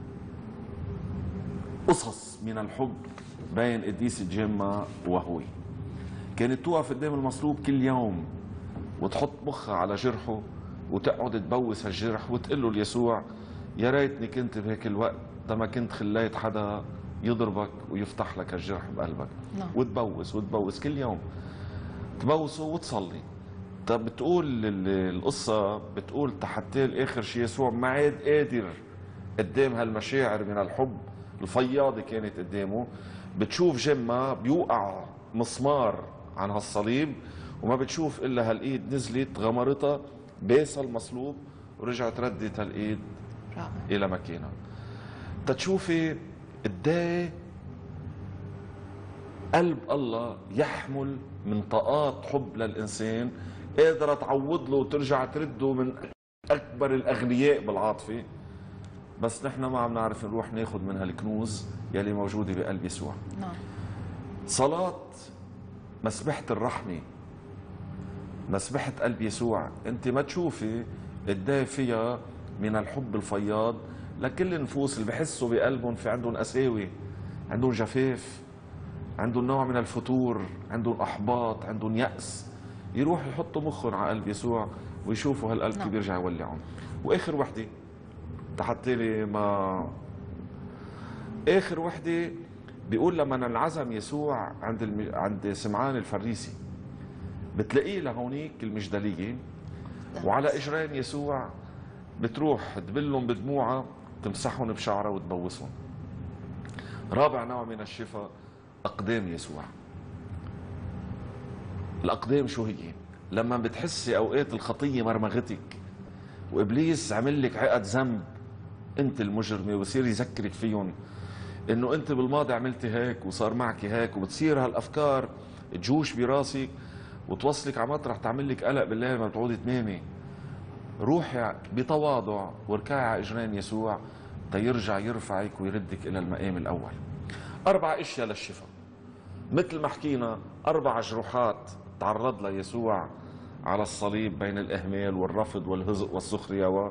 قصص من الحب بين قديس جيما وهوي. كانت توقف قدام المصلوب كل يوم وتحط مخها على جرحه وتقعد تبوس هالجرح وتقول له ليسوع يا ريتني كنت بهيك الوقت ده ما كنت خليت حدا يضربك ويفتح لك الجرح بقلبك. نعم. وتبوس وتبوس كل يوم، تبوسه وتصلي. طب بتقول القصة بتقول تحتى اخر شيء يسوع ما عاد قادر قدام هالمشاعر من الحب الفياضة كانت قدامه. بتشوف جيما بيوقع مسمار عن هالصليب وما بتشوف الا هالايد نزلت غمرتها باسها المصلوب ورجعت ردت هالايد رائع. الى مكانها. تتشوفي قديه قلب الله يحمل من طاقات حب للإنسان قادرة تعوض له وترجع ترده من أكبر الأغنياء بالعاطفة. بس نحن ما عم نعرف نروح ناخذ من هالكنوز يلي موجودة بقلب يسوع. نعم. صلاة مسبحة الرحمة، مسبحة قلب يسوع، أنت ما تشوفي قديه فيها من الحب الفياض لكل النفوس اللي بحسوا بقلبهم في عندهم قساوة، عندهم جفاف، عندهم نوع من الفتور، عندهم احباط، عندهم يأس. يروح يحطوا مخهم على قلب يسوع ويشوفوا هالقلب كيف بيرجع يولعهم. واخر وحده تحت لي ما اخر وحده بيقول لما انعزم يسوع عند الم... عند سمعان الفريسي بتلاقيه لهونيك المجدليه وعلى اجرين يسوع بتروح تبلهم بدموعها تمسحهم بشعرها وتبوسهم. رابع نوع من الشفاء أقدام يسوع. الأقدام شو هي؟ لما بتحسي أوقات الخطية مرمغتك وإبليس عمل لك عقد ذنب أنت المجرمة وبصير يذكرك فيهم إنه أنت بالماضي عملتي هيك وصار معك هيك، وبتصير هالأفكار تجوش براسك وتوصلك على مطرح تعمل لك قلق بالليل ما بتعودي تنامي. روحي بتواضع واركعي على إجرين يسوع تيرجع يرفعك ويردك إلى المقام الأول. أربع أشياء للشفاء مثل ما حكينا، أربع جروحات تعرض لها يسوع على الصليب بين الإهمال والرفض والهزء والسخرية. و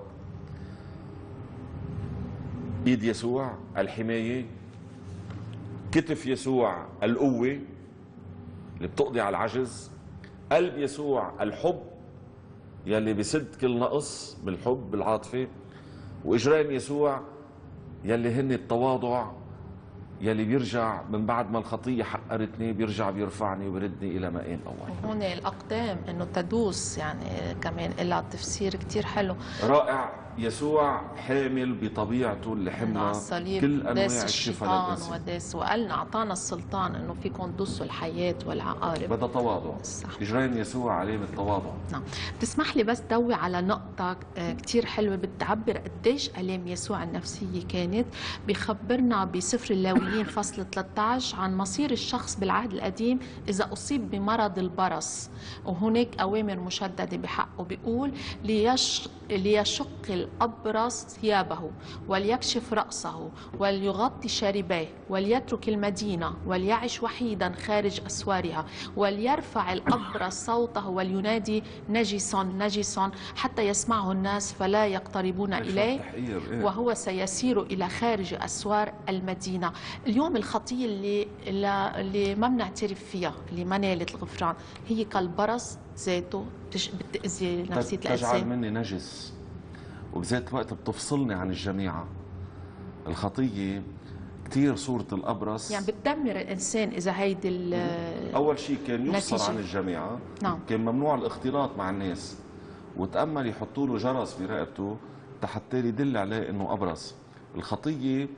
إيد يسوع الحماية، كتف يسوع القوة اللي بتقضي على العجز، قلب يسوع الحب يلي بسد كل نقص بالحب بالعاطفة، وإجرين يسوع يلي هن التواضع يلي بيرجع من بعد ما الخطية حقرتني بيرجع بيرفعني وبيردني إلى مقام أول. هون الأقدام إنه تدوس يعني كمان لها تفسير كتير حلو رائع. يسوع حامل بطبيعته اللي حملها كل أنواع الشفاء للإنسان وداس وقالنا أعطانا السلطان إنه فيكم تدوسوا الحياة والعقارب. بدها تواضع. صح. إجرين يسوع علامة التواضع. نعم. بتسمح لي بس دوي على نقطة كتير حلوة بتعبر قديش آلام يسوع النفسية كانت. بيخبرنا بسفر اللاويين فصل ثلاثة عشر عن مصير الشخص بالعهد القديم إذا أصيب بمرض البرص، وهناك أوامر مشددة بحقه. بيقول ليش ليشق الأبرص ثيابه وليكشف رأسه وليغطي شاربيه وليترك المدينة وليعش وحيدا خارج أسوارها وليرفع الأبرص صوته ولينادي نجس نجس حتى يسمعه الناس فلا يقتربون إليه وهو سيسير إلى خارج أسوار المدينة. اليوم الخطية اللي, اللي ما بنعترف فيها اللي ما نالت الغفران هي كالبرص ذاته بتأذي نفسية الإنسان، تجعل مني نجس وبذات الوقت بتفصلني عن الجماعة. الخطية كتير صورة الأبرص يعني بتدمر الإنسان إذا هيدي أول شيء كان يفصل عن الجماعة. نعم. كان ممنوع الاختلاط مع الناس، وتأمل يحطوا له جرس برقبته حتى يدل عليه انه ابرص. الخطيه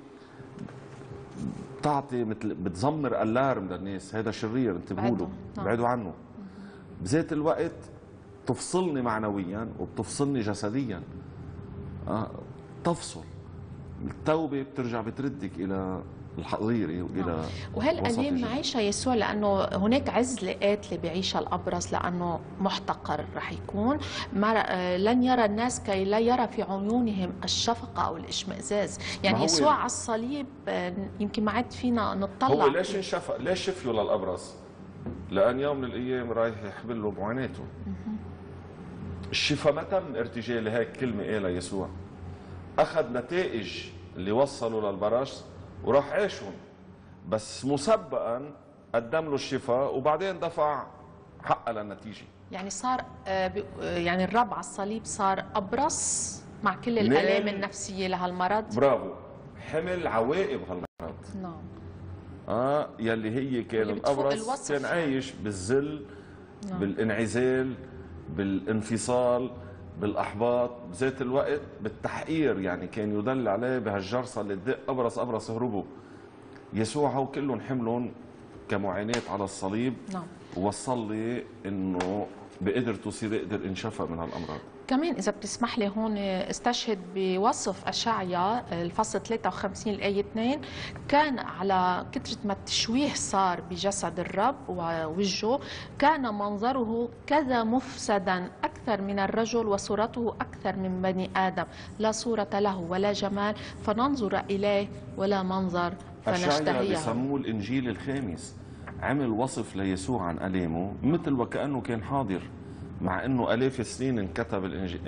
بتعطي مثل بتزمر الارم للناس، هذا شرير انتبهوا له، ابعدوا عنه. بذات الوقت تفصلني معنويا وبتفصلني جسديا. أه تفصل. التوبه بترجع بتردك الى الحظيره والى وهالأليم معيشها يسوع، لانه هناك عزله قاتله بعيشها الابرص، لانه محتقر رح يكون، لن يرى الناس كي لا يرى في عيونهم الشفقه او الاشمئزاز. يعني يسوع على الصليب يمكن ما عاد فينا نطلع. هو ليش انشفى؟ ليش شفيوا للابرص؟ لان يوم من الايام رايح يحمل له معاناته. الشفاء ما تم ارتجال هيك كلمه قالها يسوع، اخذ نتائج اللي وصلوا للبرص وراح عيشهم، بس مسبقا قدم له الشفاء وبعدين دفع حقه للنتيجه. يعني صار يعني الرب على الصليب صار ابرص مع كل الالام النفسيه لهالمرض. برافو، حمل عواقب هالمرض. نعم. اه يلي هي كان الابرص كان عايش بالذل. نعم. بالانعزال، بالانفصال، بالاحباط، بذات الوقت بالتحقير. يعني كان يدل عليه بهالجرصه اللي تدق ابرص ابرص هربوا. يسوع هو كلهم حملهم كمعاناه على الصليب. نعم. ووصل لي انه بقدرته يصير يقدر انشفى من هالامراض. كمان اذا بتسمح لي هون استشهد بوصف اشعيا الفصل ثلاثة وخمسين الايه اثنين، كان على كثره ما التشويه صار بجسد الرب ووجهه، كان منظره كذا مفسدا اكثر من الرجل وصورته اكثر من بني ادم، لا صوره له ولا جمال فننظر اليه ولا منظر فنشتهيه. اشعيا بسموه الانجيل الخامس، عمل وصف ليسوع عن الامه مثل وكانه كان حاضر، مع انه الاف السنين انكتب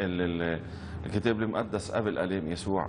الكتاب المقدس قبل الام يسوع.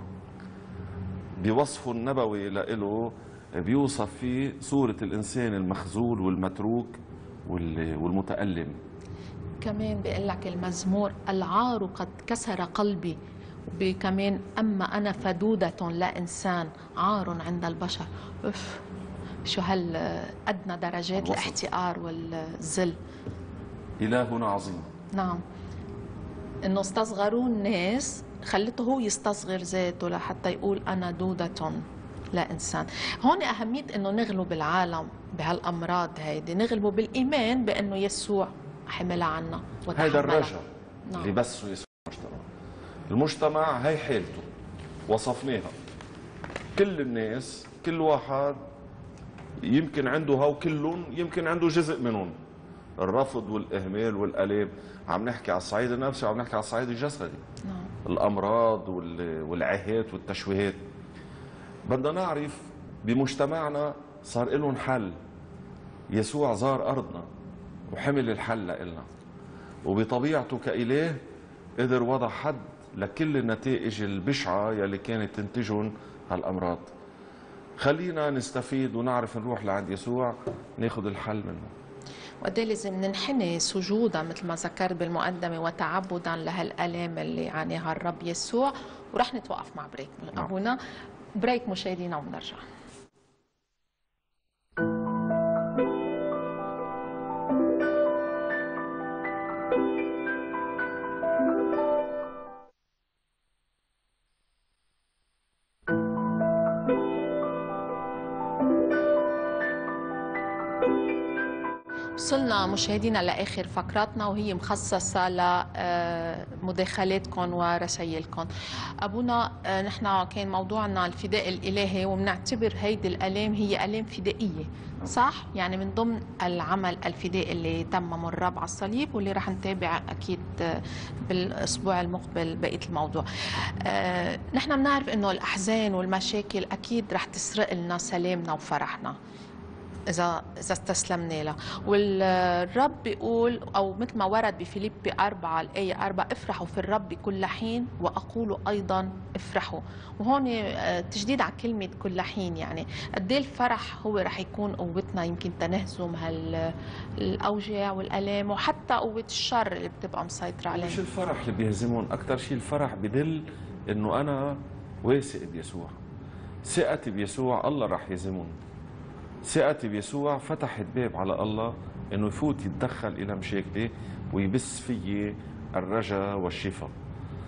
بوصفه النبوي له بيوصف فيه صوره الانسان المخذول والمتروك والمتالم. كمان بيقول لك المزمور العار قد كسر قلبي، وكمان اما انا فدوده لا انسان عار عند البشر. اف شو هال ادنى درجات الاحتقار والذل. إلهنا عظيم. نعم. انه استصغروا الناس، خلته هو يستصغر ذاته لحتى يقول انا دودة لا انسان. هون اهميه انه نغلب العالم بهالامراض هيدي، نغلبه بالايمان بانه يسوع حملها عنا وتحملها. هيدا الرجاء. نعم. اللي بسه يسوع المجتمع. المجتمع هي حالته وصفناها. كل الناس، كل واحد يمكن عنده هو كلهم، يمكن عنده جزء منهم. الرفض والاهمال والالام، عم نحكي على الصعيد النفسي وعم نحكي على الصعيد الجسدي. نعم. الامراض والعاهات والتشويهات. بدنا نعرف بمجتمعنا صار لهم حل. يسوع زار ارضنا وحمل الحل لنا، وبطبيعته كاله قدر وضع حد لكل النتائج البشعه يلي كانت تنتجهم هالامراض. خلينا نستفيد ونعرف نروح لعند يسوع ناخذ الحل منه. وقد لازم ننحني سجودا مثل ما ذكرت بالمقدمه وتعبدا لهالالام اللي عانيها الرب يسوع. ورح نتوقف مع بريك من ابونا. بريك مشاهدينا وبنرجع. وصلنا مشاهدينا لاخر فقراتنا، وهي مخصصه لمداخلاتكم ورسائلكم. ابونا، نحن كان موضوعنا الفداء الالهي، وبنعتبر هيدي الالام هي الام فدائيه، صح؟ يعني من ضمن العمل الفدائي اللي تممه الرب على الصليب، واللي رح نتابع اكيد بالاسبوع المقبل بقيه الموضوع. نحن بنعرف انه الاحزان والمشاكل اكيد رح تسرق لنا سلامنا وفرحنا إذا إذا استسلمنا لها، والرب بيقول أو مثل ما ورد بفيليبي أربعة الآية أربعة افرحوا في الرب كل حين وأقول أيضا افرحوا. وهون تجديد على كلمة كل حين، يعني قد ايه الفرح هو رح يكون قوتنا يمكن تنهزم هالأوجاع والآلام وحتى قوة الشر اللي بتبقى مسيطرة علينا. مش الفرح اللي بيهزمون، أكثر شيء الفرح بدل إنه أنا واثق بيسوع. ثقتي بيسوع الله رح يهزمون. ثقتي بيسوع فتحت باب على الله انه يفوت يتدخل الى مشاكلي ويبث فيي الرجاء والشفاء.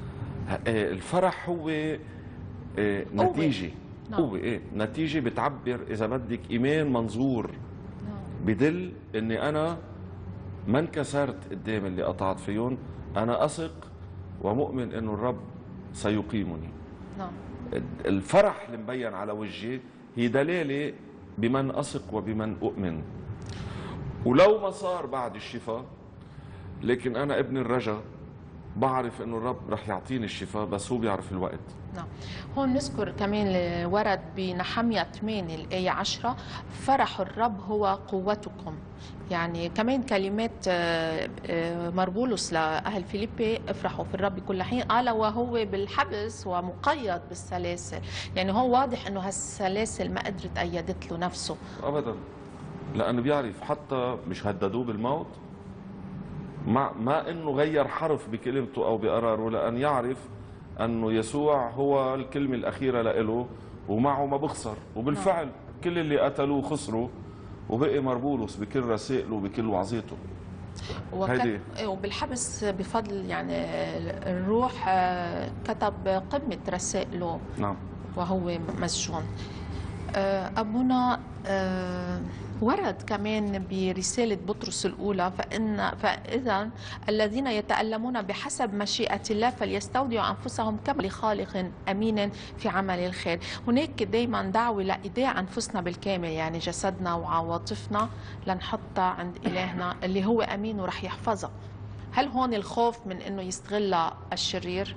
الفرح هو آه، نتيجة. نعم. هو ايه نتيجة بتعبر اذا بدك ايمان منظور، نعم. بدل اني انا ما انكسرت قدام اللي قطعت فيهم، انا اثق ومؤمن انه الرب سيقيمني. نعم. الفرح اللي مبين على وجهي هي دلالة بمن اثق وبمن اؤمن. ولو ما صار بعد الشفاء، لكن انا ابن الرجا، بعرف انه الرب رح يعطيني الشفاء، بس هو بيعرف الوقت. نعم. هون نذكر كمان اللي ورد بنحمية ثمانية الآية عشرة: فرح الرب هو قوتكم. يعني كمان كلمات مربولوس لأهل فيليبي: افرحوا في الرب كل حين، قال وهو بالحبس ومقيد بالسلاسل. يعني هو واضح انه هالسلاسل ما قدرت أيدت له نفسه ابدا، لانه بيعرف حتى مش هددوه بالموت، مع ما انه غير حرف بكلمته او بقراره، لان يعرف انه يسوع هو الكلمه الاخيره لإله ومعه ما بخسر. وبالفعل كل اللي قتلوه خسروا، وبقي مربولوس بكل رسائله وبكل وعظيته. وكت... وبالحبس بفضل يعني الروح كتب قمة رسائله. نعم. وهو مسجون. أبونا ورد كمان برسالة بطرس الأولى: فإن فإذا الذين يتألمون بحسب مشيئة الله فليستودعوا أنفسهم كما لخالق أمين في عمل الخير. هناك دايما دعوة لإيداع أنفسنا بالكامل، يعني جسدنا وعواطفنا لنحطها عند إلهنا اللي هو أمين ورح يحفظها. هل هون الخوف من إنه يستغلها الشرير؟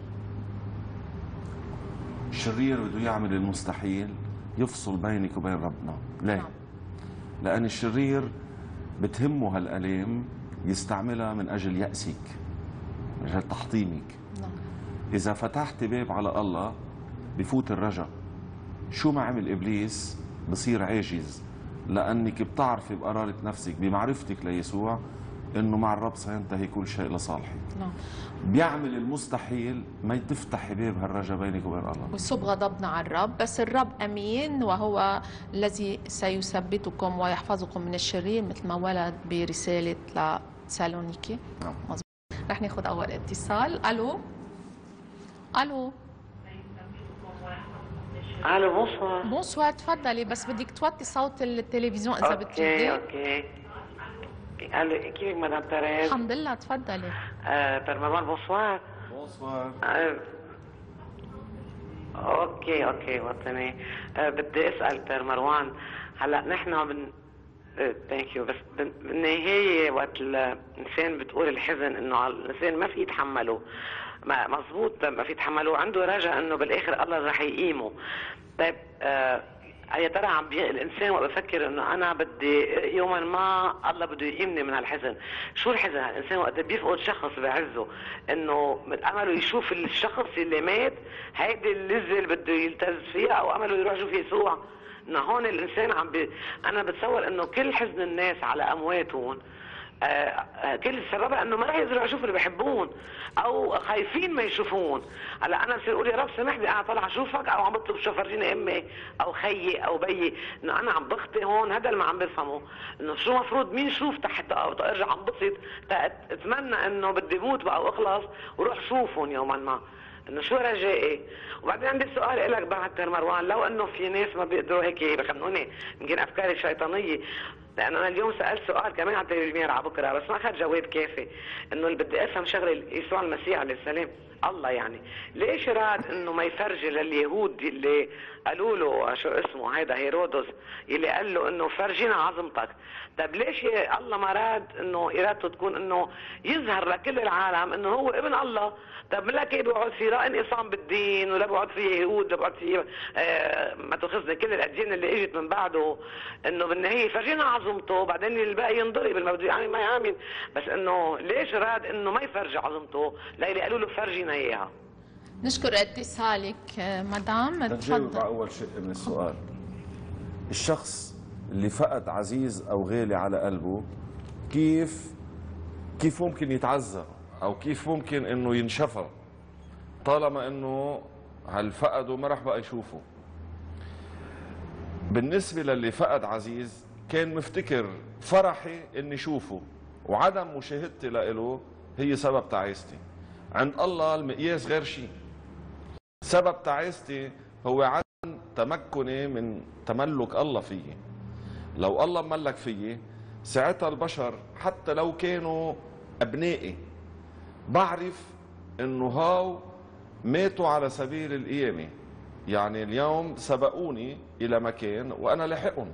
الشرير بده يعمل المستحيل يفصل بينك وبين ربنا. ليه؟ نعم. لأن الشرير بتهمه هالآلام يستعملها من أجل يأسك، من أجل تحطيمك. نعم. إذا فتحت باب على الله بفوت الرجا. شو ما عمل إبليس بصير عاجز، لأنك بتعرفي بقرارة نفسك بمعرفتك ليسوع إنه مع الرب سينتهي كل شيء لصالحك. نعم. بيعمل المستحيل ما تفتحي باب هالرجا بينك وبين الله، ويصب غضبنا على الرب. بس الرب أمين وهو الذي سيثبتكم ويحفظكم من الشرير، مثل ما ورد برسالة لتسالونيكي. نعم. مظبوط. رح ناخذ أول اتصال. ألو ألو الو بونسوار. بونسوار، تفضلي، بس بدك توطي صوت التلفزيون إذا بتريدي. اوكي اوكي. الو كيفك مدام تريز؟ الحمد لله، تفضلي. آه برمضان بونسوار. بونسوار. آه. اوكي اوكي وطني. آه بدي اسال بير مروان، هلا نحن بن ثانك يو، بس بالنهايه وقت الانسان بتقول الحزن انه الانسان ما في يتحمله، ما مزبوط ما في يتحمله، عنده رجاء انه بالاخر الله رح يقيمه. طيب آه يا ترى عم بي... الانسان وقت بفكر انه انا بدي يوما ما الله بده يقيمني من هالحزن، شو الحزن؟ الانسان وقت بيفقد شخص بعزه، انه من امله يشوف الشخص اللي مات هيدي اللذه اللي بده يلتز فيها، او امله يروح يشوف يسوع. انه هون الانسان عم بي... انا بتصور انه كل حزن الناس على امواتهم آه كل سببها انه ما رح يقدروا يشوفوا اللي بحبون، او خايفين ما يشوفون. هلا انا بصير اقول يا رب سامحني انا طالع اشوفك، او عم بطلب شو فرجيني امي او خيي او بيي، انه انا عم بخطي هون. هذا اللي ما عم بفهمه، انه شو مفروض مين شوف تحت او ارجع عم بسط، اتمنى انه بدي موت بقى واخلص وروح شوفهم يوما ما، انه شو رجائي. وبعدين عندي سؤال لك بعد تر مروان، لو انه في ناس ما بيقدروا هيك بخمنوني يمكن افكاري شيطانيه، لانه انا اليوم سالت سؤال كمان على التلفزيون على بكره بس ما اخذ جواب كافي، انه اللي بدي افهم شغله يسوع المسيح عليه السلام الله يعني ليش راد انه ما يفرجي لليهود اللي قالوا له شو اسمه هيدا هيرودس اللي قال له انه فرجينا عظمتك؟ طب ليش الله ما راد انه ارادته تكون انه يظهر لكل العالم انه هو ابن الله؟ طب لك ايه بيقعد في لا انقسام بالدين، ولا بيقعد في يهود، ولا بيقعد في آه ما تاخذنا كل الاديان اللي اجت من بعده، انه بالنهايه فرجينا عظمته وبعدين الباقي ينضرب ما بده يعني ما يامن. بس انه ليش راد انه ما يفرجي عظمته؟ ليلي قالوا له فرجينا اياها. نشكر اتصالك مدام. تفضل. اول شيء من السؤال، الشخص اللي فقد عزيز او غالي على قلبه كيف كيف ممكن يتعزى او كيف ممكن انه ينشفى طالما انه هالفقده ما راح بقى يشوفه؟ بالنسبه للي فقد عزيز كان مفتكر فرحي اني شوفه، وعدم مشاهدتي له هي سبب تعيستي. عند الله المقياس غير شيء، سبب تعاستي هو عدم تمكني من تملك الله فيي. لو الله ملك فيي ساعتها البشر حتى لو كانوا ابنائي بعرف انه هاو ماتوا على سبيل القيامه، يعني اليوم سبقوني الى مكان وانا لاحقهم.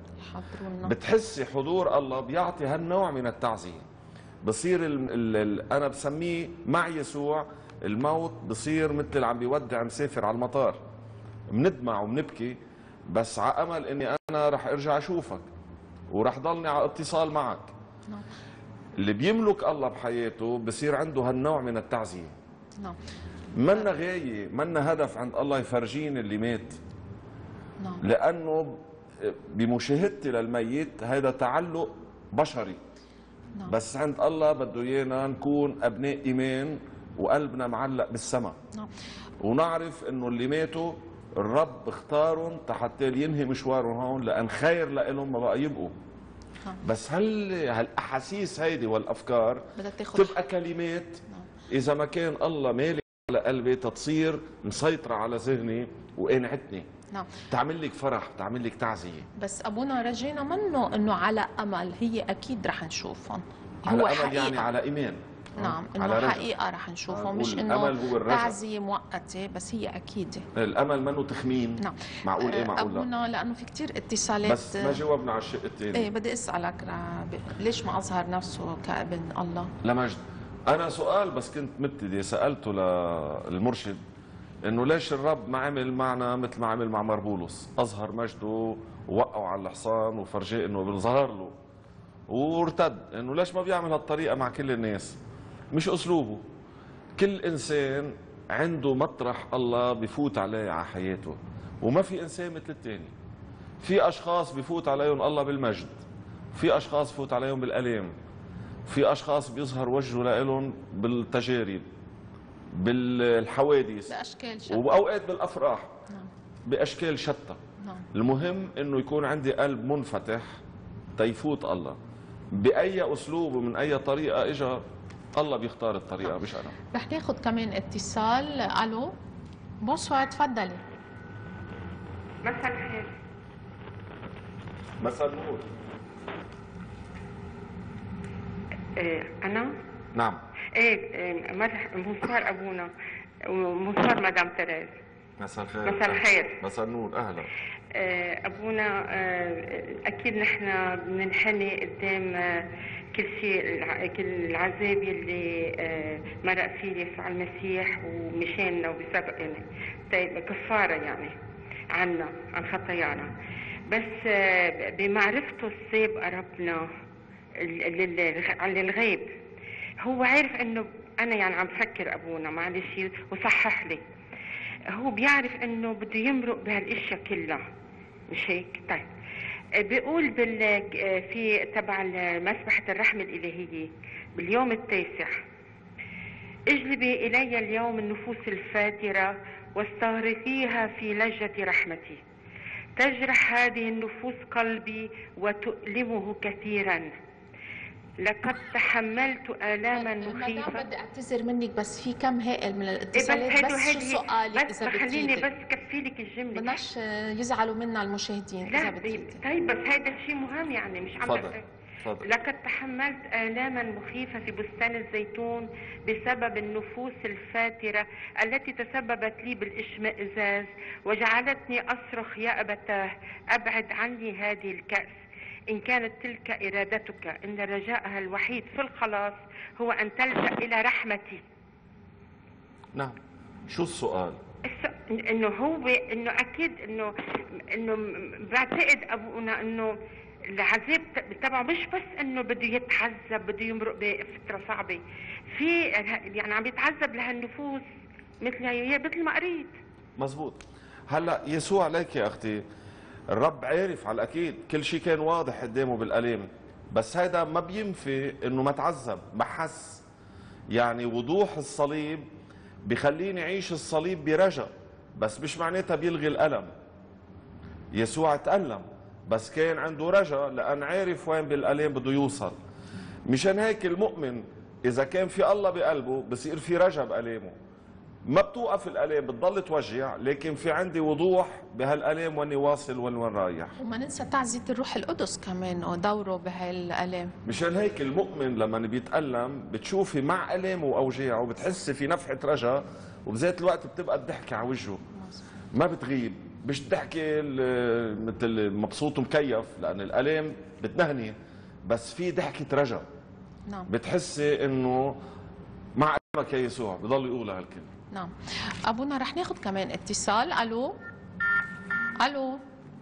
بتحسي حضور الله بيعطي هالنوع من التعزيه. بصير ال ال ال انا بسميه مع يسوع الموت بصير مثل اللي عم بيودع مسافر على المطار، بندمع وبنبكي بس على امل اني انا رح ارجع اشوفك ورح ضلني على اتصال معك. نعم. اللي بيملك الله بحياته بصير عنده هالنوع من التعزيه. نعم. منا غايه، منا هدف عند الله يفرجيني اللي مات. نعم. لانه بمشاهدتي للميت هذا تعلق بشري. نعم. بس عند الله بده ايانا نكون ابناء ايمان وقلبنا معلق بالسماء. نعم. ونعرف انه اللي ماتوا الرب اختارهم حتى ينهي مشوارهم هون لان خير لهم ما بقى يبقوا. نعم. بس هل هالاحاسيس هيدي والافكار تبقى كلمات. نعم. اذا ما كان الله مالك على قلبي تتصير مسيطره على ذهني وقنعتني. نعم. تعمل لك فرح، تعمل لك تعزيه. بس ابونا رجينا منه انه على امل، هي اكيد رح نشوفهم. على هو امل حقيقة. يعني على ايمان. نعم، انه حقيقه رح نشوفهم، مش انه تعزيه مؤقته، بس هي اكيده. الامل منه تخمين. نعم. معقول ايه معقول لا؟ ابونا لانه في كثير اتصالات. بس ما جاوبنا على الشق الثاني. ايه بدي اسالك ليش ما اظهر نفسه كابن الله؟ لمجد. انا سؤال بس كنت مبتدي سالته للمرشد انه ليش الرب ما عمل معنا مثل ما عمل مع مربولس، اظهر مجده ووقعوا على الحصان وفرجاه انه بنظهر له وارتد، انه ليش ما بيعمل هالطريقه مع كل الناس؟ مش اسلوبه. كل انسان عنده مطرح الله بفوت عليه على حياته، وما في انسان مثل الثاني. في اشخاص بفوت عليهم الله بالمجد، في اشخاص بفوت عليهم بالالام، في اشخاص بيظهر وجهه لهم بالتجارب، بالحوادث، باشكال شتى، واوقات بالافراح. نعم. باشكال شتى. نعم. المهم انه يكون عندي قلب منفتح تيفوت الله باي اسلوب ومن اي طريقه اجى. الله بيختار الطريقه مش انا. رح ناخذ كمان اتصال. الو بونسوار، تفضلي. مساء الخير. مساء النور. إيه انا؟ نعم. ايه مرح بونسوار ابونا وبونسوار مدام تريز. مساء الخير. مساء الخير. مساء النور، اهلا. ابونا اكيد نحن بننحني قدام كل شيء، كل العذاب يلي مرق فيه يسوع المسيح ومشاننا وبسبقنا، طيب كفاره يعني عنا عن خطايانا. بس بمعرفته السابقه ربنا للغيب هو عارف انه انا يعني عم فكر ابونا معلش وصحح لي، هو بيعرف انه بده يمرق بهالاشياء كلها، مش هيك؟ طيب بيقول بال في تبع مسبحة الرحمة الإلهية باليوم التاسع: اجلبي إلي اليوم النفوس الفاترة واستغرقيها في لجة رحمتي. تجرح هذه النفوس قلبي وتؤلمه كثيرا. لقد تحملت آلاما مخيفة. مدام بدي أعتذر منك بس في كم هائل من الاتصالات. إيه بس, بس شو سؤالك بس إذا خليني بس كفي لك الجملة. بدناش يزعلوا منا المشاهدين لا إذا بتريدي. طيب بس هذا شيء مهم يعني مش عم تفضل. تفضل. لقد تحملت آلاما مخيفة في بستان الزيتون بسبب النفوس الفاترة التي تسببت لي بالاشمئزاز وجعلتني أصرخ يا أبتاه أبعد عني هذه الكأس. إن كانت تلك إرادتك إن رجاءها الوحيد في الخلاص هو أن تلجأ إلى رحمتي. نعم. شو السؤال؟ إنه هو إنه أكيد إنه إنه بعتقد أبونا إنه العذاب تبعه مش بس إنه بده يتعذب، بده يمرق بفترة صعبة، في يعني عم يتعذب لهالنفوس مثل هي مثل ما قريت. مزبوط. هلا يسوع لك يا أختي الرب عارف على الأكيد كل شيء كان واضح قدامه بالألام، بس هذا ما بينفي إنه ما تعذب، ما حس. يعني وضوح الصليب بخليني أعيش الصليب برجاء، بس مش معناتها بيلغي الألم. يسوع تألم بس كان عنده رجاء لأن عارف وين بالألام بده يوصل. مشان هيك المؤمن إذا كان في الله بقلبه بصير في رجاء بألامه. ما بتوقف الالام، بتضل توجع، لكن في عندي وضوح بهالالام واني واصل وين وين رايح. وما ننسى تعزية الروح القدس كمان ودوره بهالالام. مشان هيك المؤمن لما بيتألم بتشوفي مع الامه واوجاعه بتحسي في نفحه رجا، وبذات الوقت بتبقى الضحكه على وجهه ما بتغيب، مش ضحكه مثل مبسوط ومكيف لان الالام بتنهني، بس في ضحكه رجا. نعم. بتحسي انه مع قلبك يا يسوع، بضل يقولها هالكلمه. نعم. ابونا رح ناخذ كمان اتصال. الو الو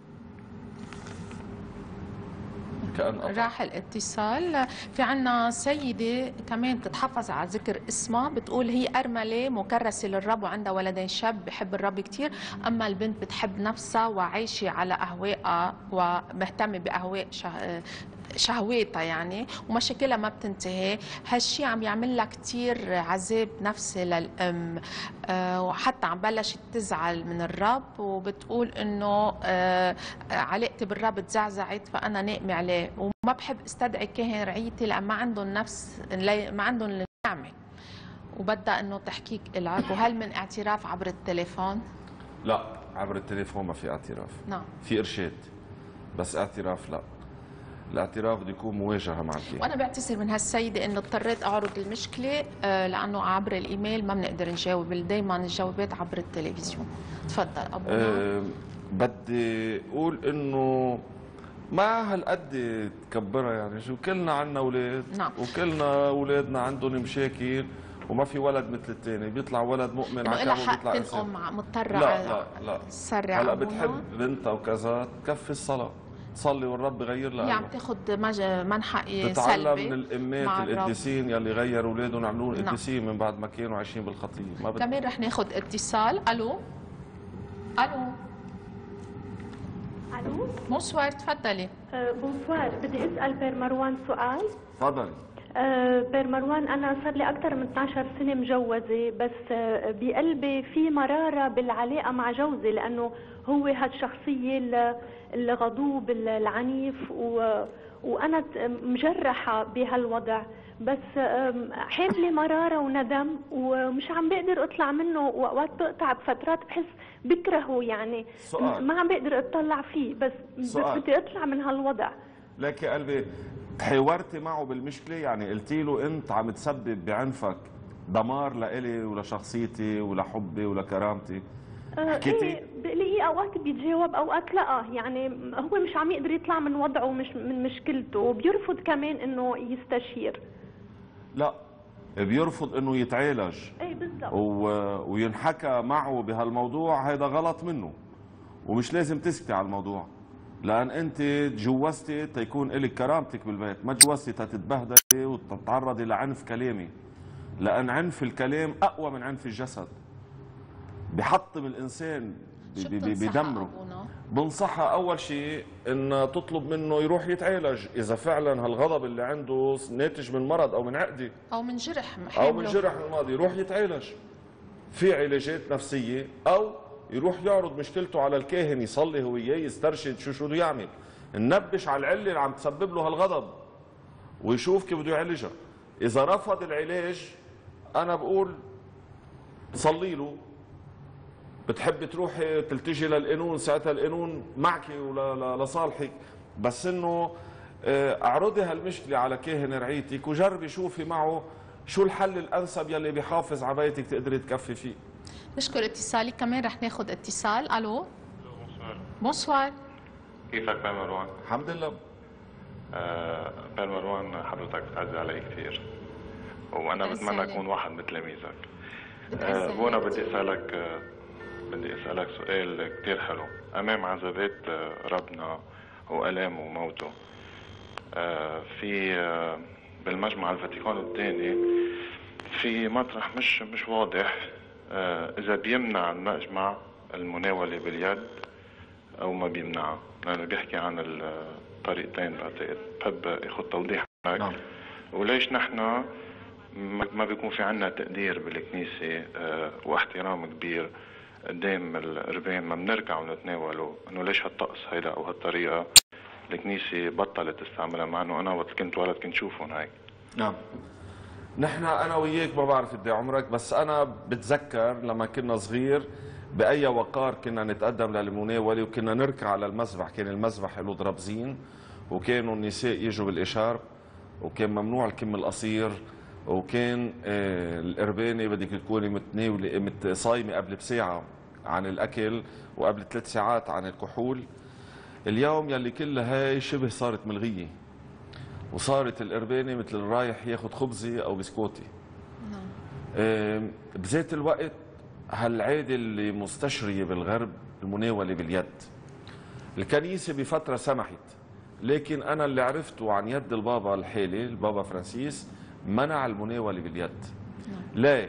كأن راح الاتصال. في عنا سيدة كمان بتتحفظ على ذكر اسمها، بتقول هي أرملة مكرسة للرب وعندها ولدين، شاب بحب الرب كتير، أما البنت بتحب نفسها وعايشة على أهوائها ومهتمة بأهواء شه... شهواتها يعني، ومشاكلها ما بتنتهي. هالشي عم يعمل لها كتير عذاب نفسي للأم، أه وحتى عم بلشت تزعل من الرب، وبتقول إنه أه علاقتي بالرب تزعزعت فأنا ناقمة عليه، وما بحب استدعي كاهن رعيتي لأن ما عندهم نفس ما عندهم النعمة، وبدها إنه تحكيك إلك. وهل من اعتراف عبر التليفون؟ لا، عبر التليفون ما في اعتراف. نعم. في إرشاد بس اعتراف لا. الاعتراف بده يكون مواجهه مع الكاهن. وانا بعتذر من هالسيده انه اضطريت اعرض المشكله لانه عبر الايميل ما بنقدر نجاوب، دائما الجوابات عبر التلفزيون. تفضل ابونا. أه بدي اقول انه ما هالقد تكبرها، يعني شو كلنا عنا اولاد. نعم. وكلنا اولادنا عندهم مشاكل وما في ولد مثل الثاني، بيطلع ولد مؤمن على كعبه بيطلع انسان. الام مضطره لا لا لا تسرع. هلا بتحب بنتها وكذا تكفي الصلاه، تصلي والرب يغير لها. هي عم تاخذ منحى سلبي، تتعلم من الامات القديسين يلي غيروا اولادهم عملوهم قديسين من بعد ما كانوا عايشين بالخطيه. ما بت... كمان رح ناخذ اتصال. الو الو الو بونسوار، تفضلي. أه بونسوار، بدي اسال بير مروان سؤال. تفضلي. أه بير مروان، انا صار لي اكثر من اثنعش سنه مجوزه، بس أه بقلبي في مراره بالعلاقه مع جوزي، لانه هو هالشخصيه الغضوب العنيف، و وانا مجرحه بهالوضع، بس حامله مراره وندم ومش عم بقدر اطلع منه، واوقات بقطع بفترات بحس بكرهه، يعني سؤال. ما عم بقدر اطلع فيه، بس سؤال. بدي اطلع من هالوضع. لك يا قلبي، حاورتي معه بالمشكله؟ يعني قلتي له انت عم تسبب بعنفك دمار لإلي ولشخصيتي ولحبي ولكرامتي؟ حكيتي؟ ايه بلاقيه اوقات بيتجاوب اوقات لا، يعني هو مش عم يقدر يطلع من وضعه مش من مشكلته، وبيرفض كمان انه يستشير. لا، بيرفض انه يتعالج. ايه بالضبط. و... وينحكى معه بهالموضوع، هيدا غلط منه، ومش لازم تسكتي على الموضوع، لان انت تجوزتي تيكون الك كرامتك بالبيت، ما تجوزتي تتبهدلي وتتعرضي لعنف كلامي، لان عنف الكلام اقوى من عنف الجسد، بحطم الانسان، بدمره. بنصحها اول شيء ان تطلب منه يروح يتعالج، اذا فعلا هالغضب اللي عنده ناتج من مرض او من عقده او من جرح او من جرح من الماضي، يروح يتعالج في علاجات نفسيه، او يروح يعرض مشكلته على الكاهن، يصلي هو وياه، يسترشد شو شو بده يعمل، ننبش على العله اللي عم تسبب له هالغضب ويشوف كيف بده يعالجها. اذا رفض العلاج انا بقول صلي له. بتحبي تروحي تلتجي للقانون، ساعتها القانون معك ولصالحك، بس انه اعرضي هالمشكله على كاهن رعيتك وجربي شوفي معه شو الحل الانسب يلي بيحافظ على بيتك تقدري تكفي فيه. نشكر اتصالك. كمان رح ناخذ اتصال. الو بونسوار. كيفك بير مروان؟ الحمد لله. آه بير مروان، حضرتك بتعزي علي كثير، وانا بتمنى اكون واحد من تلاميذك. آه بونا بدي اسالك آه بدي اسالك سؤال كثير حلو. امام عذابات ربنا والامه وموته، آه في آه بالمجمع الفاتيكان الثاني في مطرح مش مش واضح آه اذا بيمنع المجمع المناوله باليد او ما بيمنعها، لانه بيحكي عن الطريقتين. بعتقد بحب اخذ توضيح منك. نعم. وليش نحن ما بيكون في عنا تقدير بالكنيسه آه واحترام كبير قدام القربان، ما بنرجع ونتناوله، انه ليش هالطقس هيدا او هالطريقه الكنيسه بطلت تستعملها، مع انه انا وقت كنت ولد كنت شوفهم هيك. نعم. نحن انا وياك ما بعرف قد عمرك، بس انا بتذكر لما كنا صغير باي وقار كنا نتقدم للمناوله وكنا نركع على المذبح. كان المذبح له ضربزين وكانوا النساء يجوا بالاشارب وكان ممنوع الكم القصير، وكان آه القربانه بدك تكوني متناوله مت صايمه قبل بساعه عن الاكل وقبل ثلاث ساعات عن الكحول. اليوم يلي كلها هاي شبه صارت ملغيه، وصارت القربانه مثل الرايح ياخذ خبزه او بسكوتي. آه بذات الوقت هالعاده اللي مستشريه بالغرب المناوله باليد. الكنيسه بفتره سمحت، لكن انا اللي عرفته عن يد البابا الحالي البابا فرانسيس منع المناوله باليد. لا،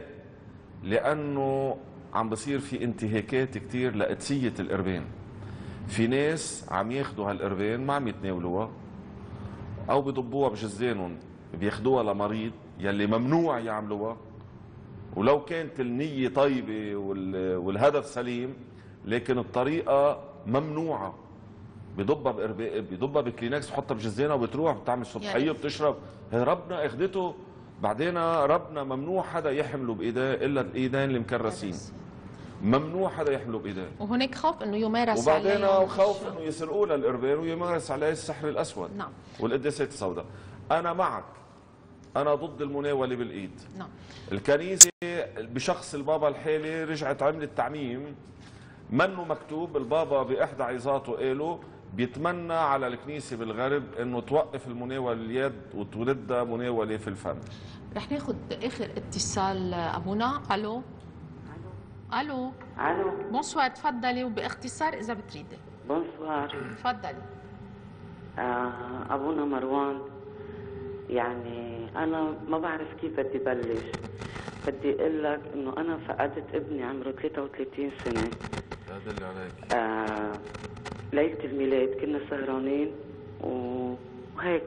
لانه عم بصير في انتهاكات كثير لقدسيه القربان. في ناس عم ياخذوا هالقربان ما عم يتناولوها او بضبوها بجزانهم بياخذوها لمريض يلي ممنوع يعملوها، ولو كانت النيه طيبه والهدف سليم لكن الطريقه ممنوعه. بضبها بضبها بكلينكس بحطها بجزانها وبتروح بتعمل صبحيه وبتشرب. هي ربنا اخذته، بعدين ربنا ممنوع حدا يحمله بايديه الا الايدين المكرسين. ممنوع حدا يحمله بايديه. وهناك خوف انه يمارس عليه، وبعدين خوف انه يسرقوا للقربان ويمارس عليه السحر الاسود. نعم. والقداسات السوداء. انا معك، انا ضد المناوله بالايد. نعم. الكنيسه بشخص البابا الحالي رجعت عملت تعميم منه مكتوب. البابا باحدى عظاته قالوا بيتمنى على الكنيسه بالغرب انه توقف المناوله اليد وتولدها مناوله في الفم. رح ناخذ اخر اتصال ابونا. الو الو الو بونسوار، تفضلي وباختصار اذا بتريدي. بونسوار. تفضلي. آه ابونا مروان، يعني انا ما بعرف كيف بدي بلش. بدي اقول لك انه انا فقدت ابني عمره ثلاثة وثلاثين سنه. دلي عليك. آه ليله الميلاد كنا سهرانين وهيك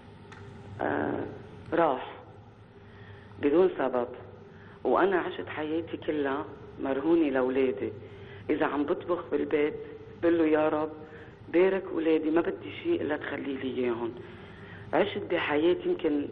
آه راح بدون سبب، وانا عشت حياتي كلها مرهوني لاولادي. اذا عم بطبخ بالبيت بقول له يا رب بارك اولادي، ما بدي شيء الا تخلي لي اياهم. عشت بحياتي يمكن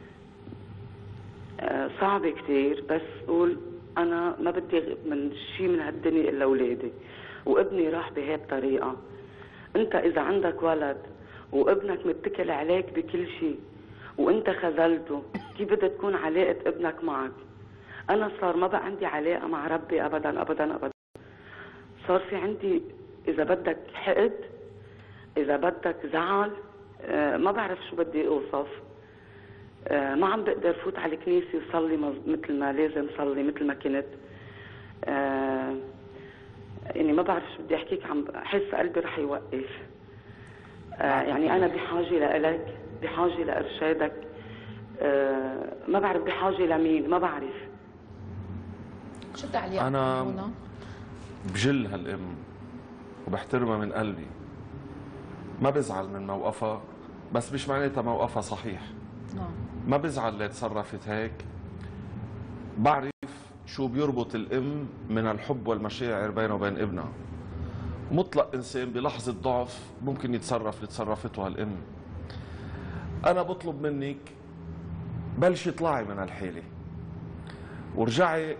آه صعبه كثير، بس قول انا ما بدي من شيء من هالدنيا الا اولادي. وابني راح بهي الطريقه. انت اذا عندك ولد وابنك متكل عليك بكل شيء وانت خذلته، كيف بدها تكون علاقه ابنك معك؟ انا صار ما بقى عندي علاقه مع ربي ابدا ابدا ابدا. صار في عندي اذا بدك حقد، اذا بدك زعل، آه ما بعرف شو بدي اوصف. آه ما عم بقدر فوت على الكنيسه وصلي مثل ما لازم صلي مثل ما كنت. آه يعني ما بعرف شو بدي احكيك، عم احس قلبي رح يوقف. آه يعني انا بحاجه لك، بحاجه لارشادك. آه ما بعرف بحاجه لمين، ما بعرف. شو تعليقك؟ انا هنا؟ بجل هالام وبحترمها من قلبي، ما بزعل من موقفها، بس مش معناتها موقفها صحيح. نعم. ما بزعل اللي تصرفت هيك. بعرف شو بيربط الام من الحب والمشاعر بينه وبين ابنها. مطلق انسان بلحظه ضعف ممكن يتصرف اللي تصرفته هالام. انا بطلب منك بلشي اطلعي من هالحاله ورجعي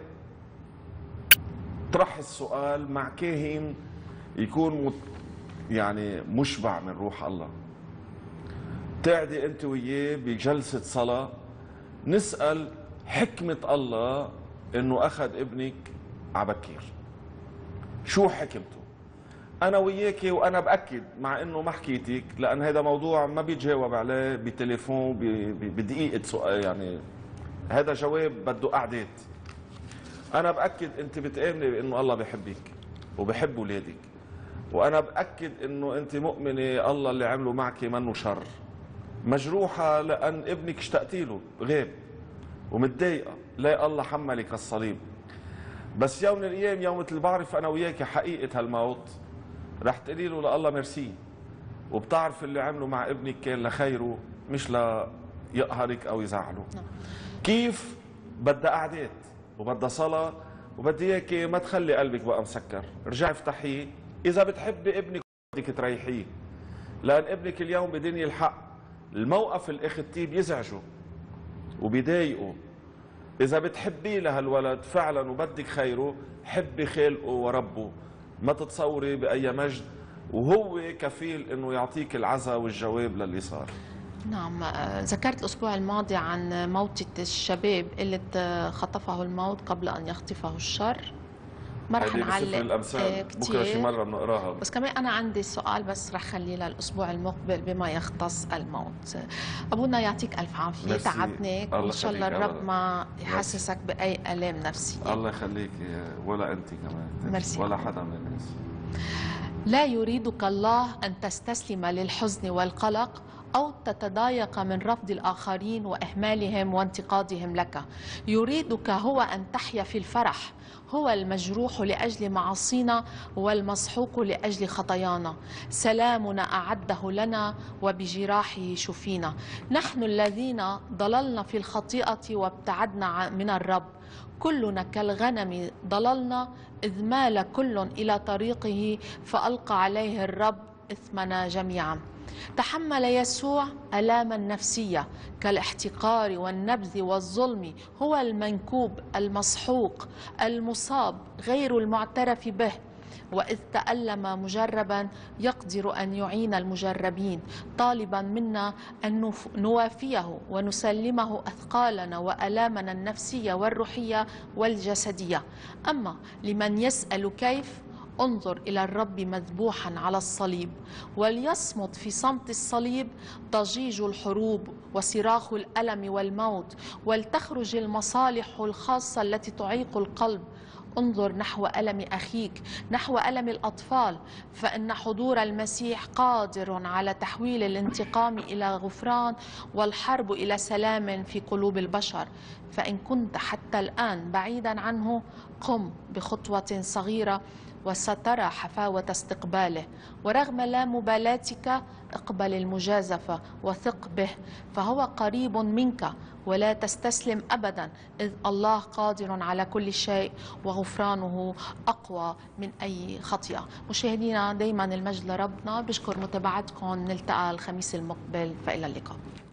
طرحي السؤال مع كاهن يكون يعني مشبع من روح الله. تقعدي انت وياه بجلسه صلاه نسال حكمه الله انه اخذ ابنك عبكير. شو حكمته؟ انا وياكي وانا باكد مع انه ما حكيتك، لان هذا موضوع ما بيتجاوب عليه بتليفون بدقيقه سؤال. يعني هذا جواب بده قعدات. انا باكد انت بتآمني بانه الله بحبك وبحب اولادك، وانا باكد انه انت مؤمنه الله اللي عمله معك منه شر. مجروحه لان ابنك اشتقتي له غاب ومتضايقه، لا الله حملك الصليب. بس يوم من الايام يوم مثل بعرف انا وياك حقيقه هالموت رح تقولي له لله ميرسي، وبتعرف اللي عمله مع ابنك كان لخيره مش ليقهرك او يزعله. كيف؟ بدها قعدات وبدها صلاه وبدي اياك ما تخلي قلبك بقى مسكر. رجعي افتحيه. اذا بتحبي ابنك بدك تريحيه، لان ابنك اليوم بدنيا الحق الموقف اللي اخذتيه بيزعجه وبيضايقه إذا بتحبيه لهالولد فعلا وبدك خيره، حبي خالقه وربه، ما تتصوري بأي مجد، وهو كفيل إنه يعطيك العزاء والجواب للي صار. نعم، ذكرت الأسبوع الماضي عن موتة الشباب اللي خطفه الموت قبل أن يخطفه الشر. ما رح نعلق الأمثال بكرة شي مرة بنقراها، بس كمان أنا عندي سؤال بس رح خليه للأسبوع المقبل بما يختص الموت. أبونا يعطيك ألف عافية، تعبناك وإن شاء الله الرب ما يحسسك بأي آلام نفسية. الله يخليك، ولا أنت كمان مرسي. ولا حدا من الناس. لا يريدك الله أن تستسلم للحزن والقلق أو تتضايق من رفض الآخرين وإهمالهم وانتقادهم لك. يريدك هو أن تحيا في الفرح. هو المجروح لأجل معاصينا والمسحوق لأجل خطايانا. سلامنا أعده لنا وبجراحه شفينا. نحن الذين ضللنا في الخطيئة وابتعدنا من الرب، كلنا كالغنم ضللنا، إذ مال كل إلى طريقه فألقى عليه الرب إثمنا جميعا. تحمل يسوع آلاما نفسية كالاحتقار والنبذ والظلم. هو المنكوب المسحوق المصاب غير المعترف به، وإذ تألم مجربا يقدر أن يعين المجربين، طالبا منا أن نوافيه ونسلمه أثقالنا وآلامنا النفسية والروحية والجسدية. أما لمن يسأل كيف، انظر إلى الرب مذبوحا على الصليب، وليصمت في صمت الصليب ضجيج الحروب وصراخ الألم والموت، ولتخرج المصالح الخاصة التي تعيق القلب. انظر نحو ألم أخيك، نحو ألم الأطفال، فإن حضور المسيح قادر على تحويل الانتقام إلى غفران والحرب إلى سلام في قلوب البشر. فإن كنت حتى الآن بعيدا عنه، قم بخطوة صغيرة وسترى حفاوة استقباله. ورغم لا مبالاتك اقبل المجازفة وثق به، فهو قريب منك. ولا تستسلم أبدا، إذ الله قادر على كل شيء وغفرانه أقوى من أي خطيئة. مشاهدينا دايما المجد لربنا. بشكر متابعتكم، نلتقى الخميس المقبل، فإلى اللقاء.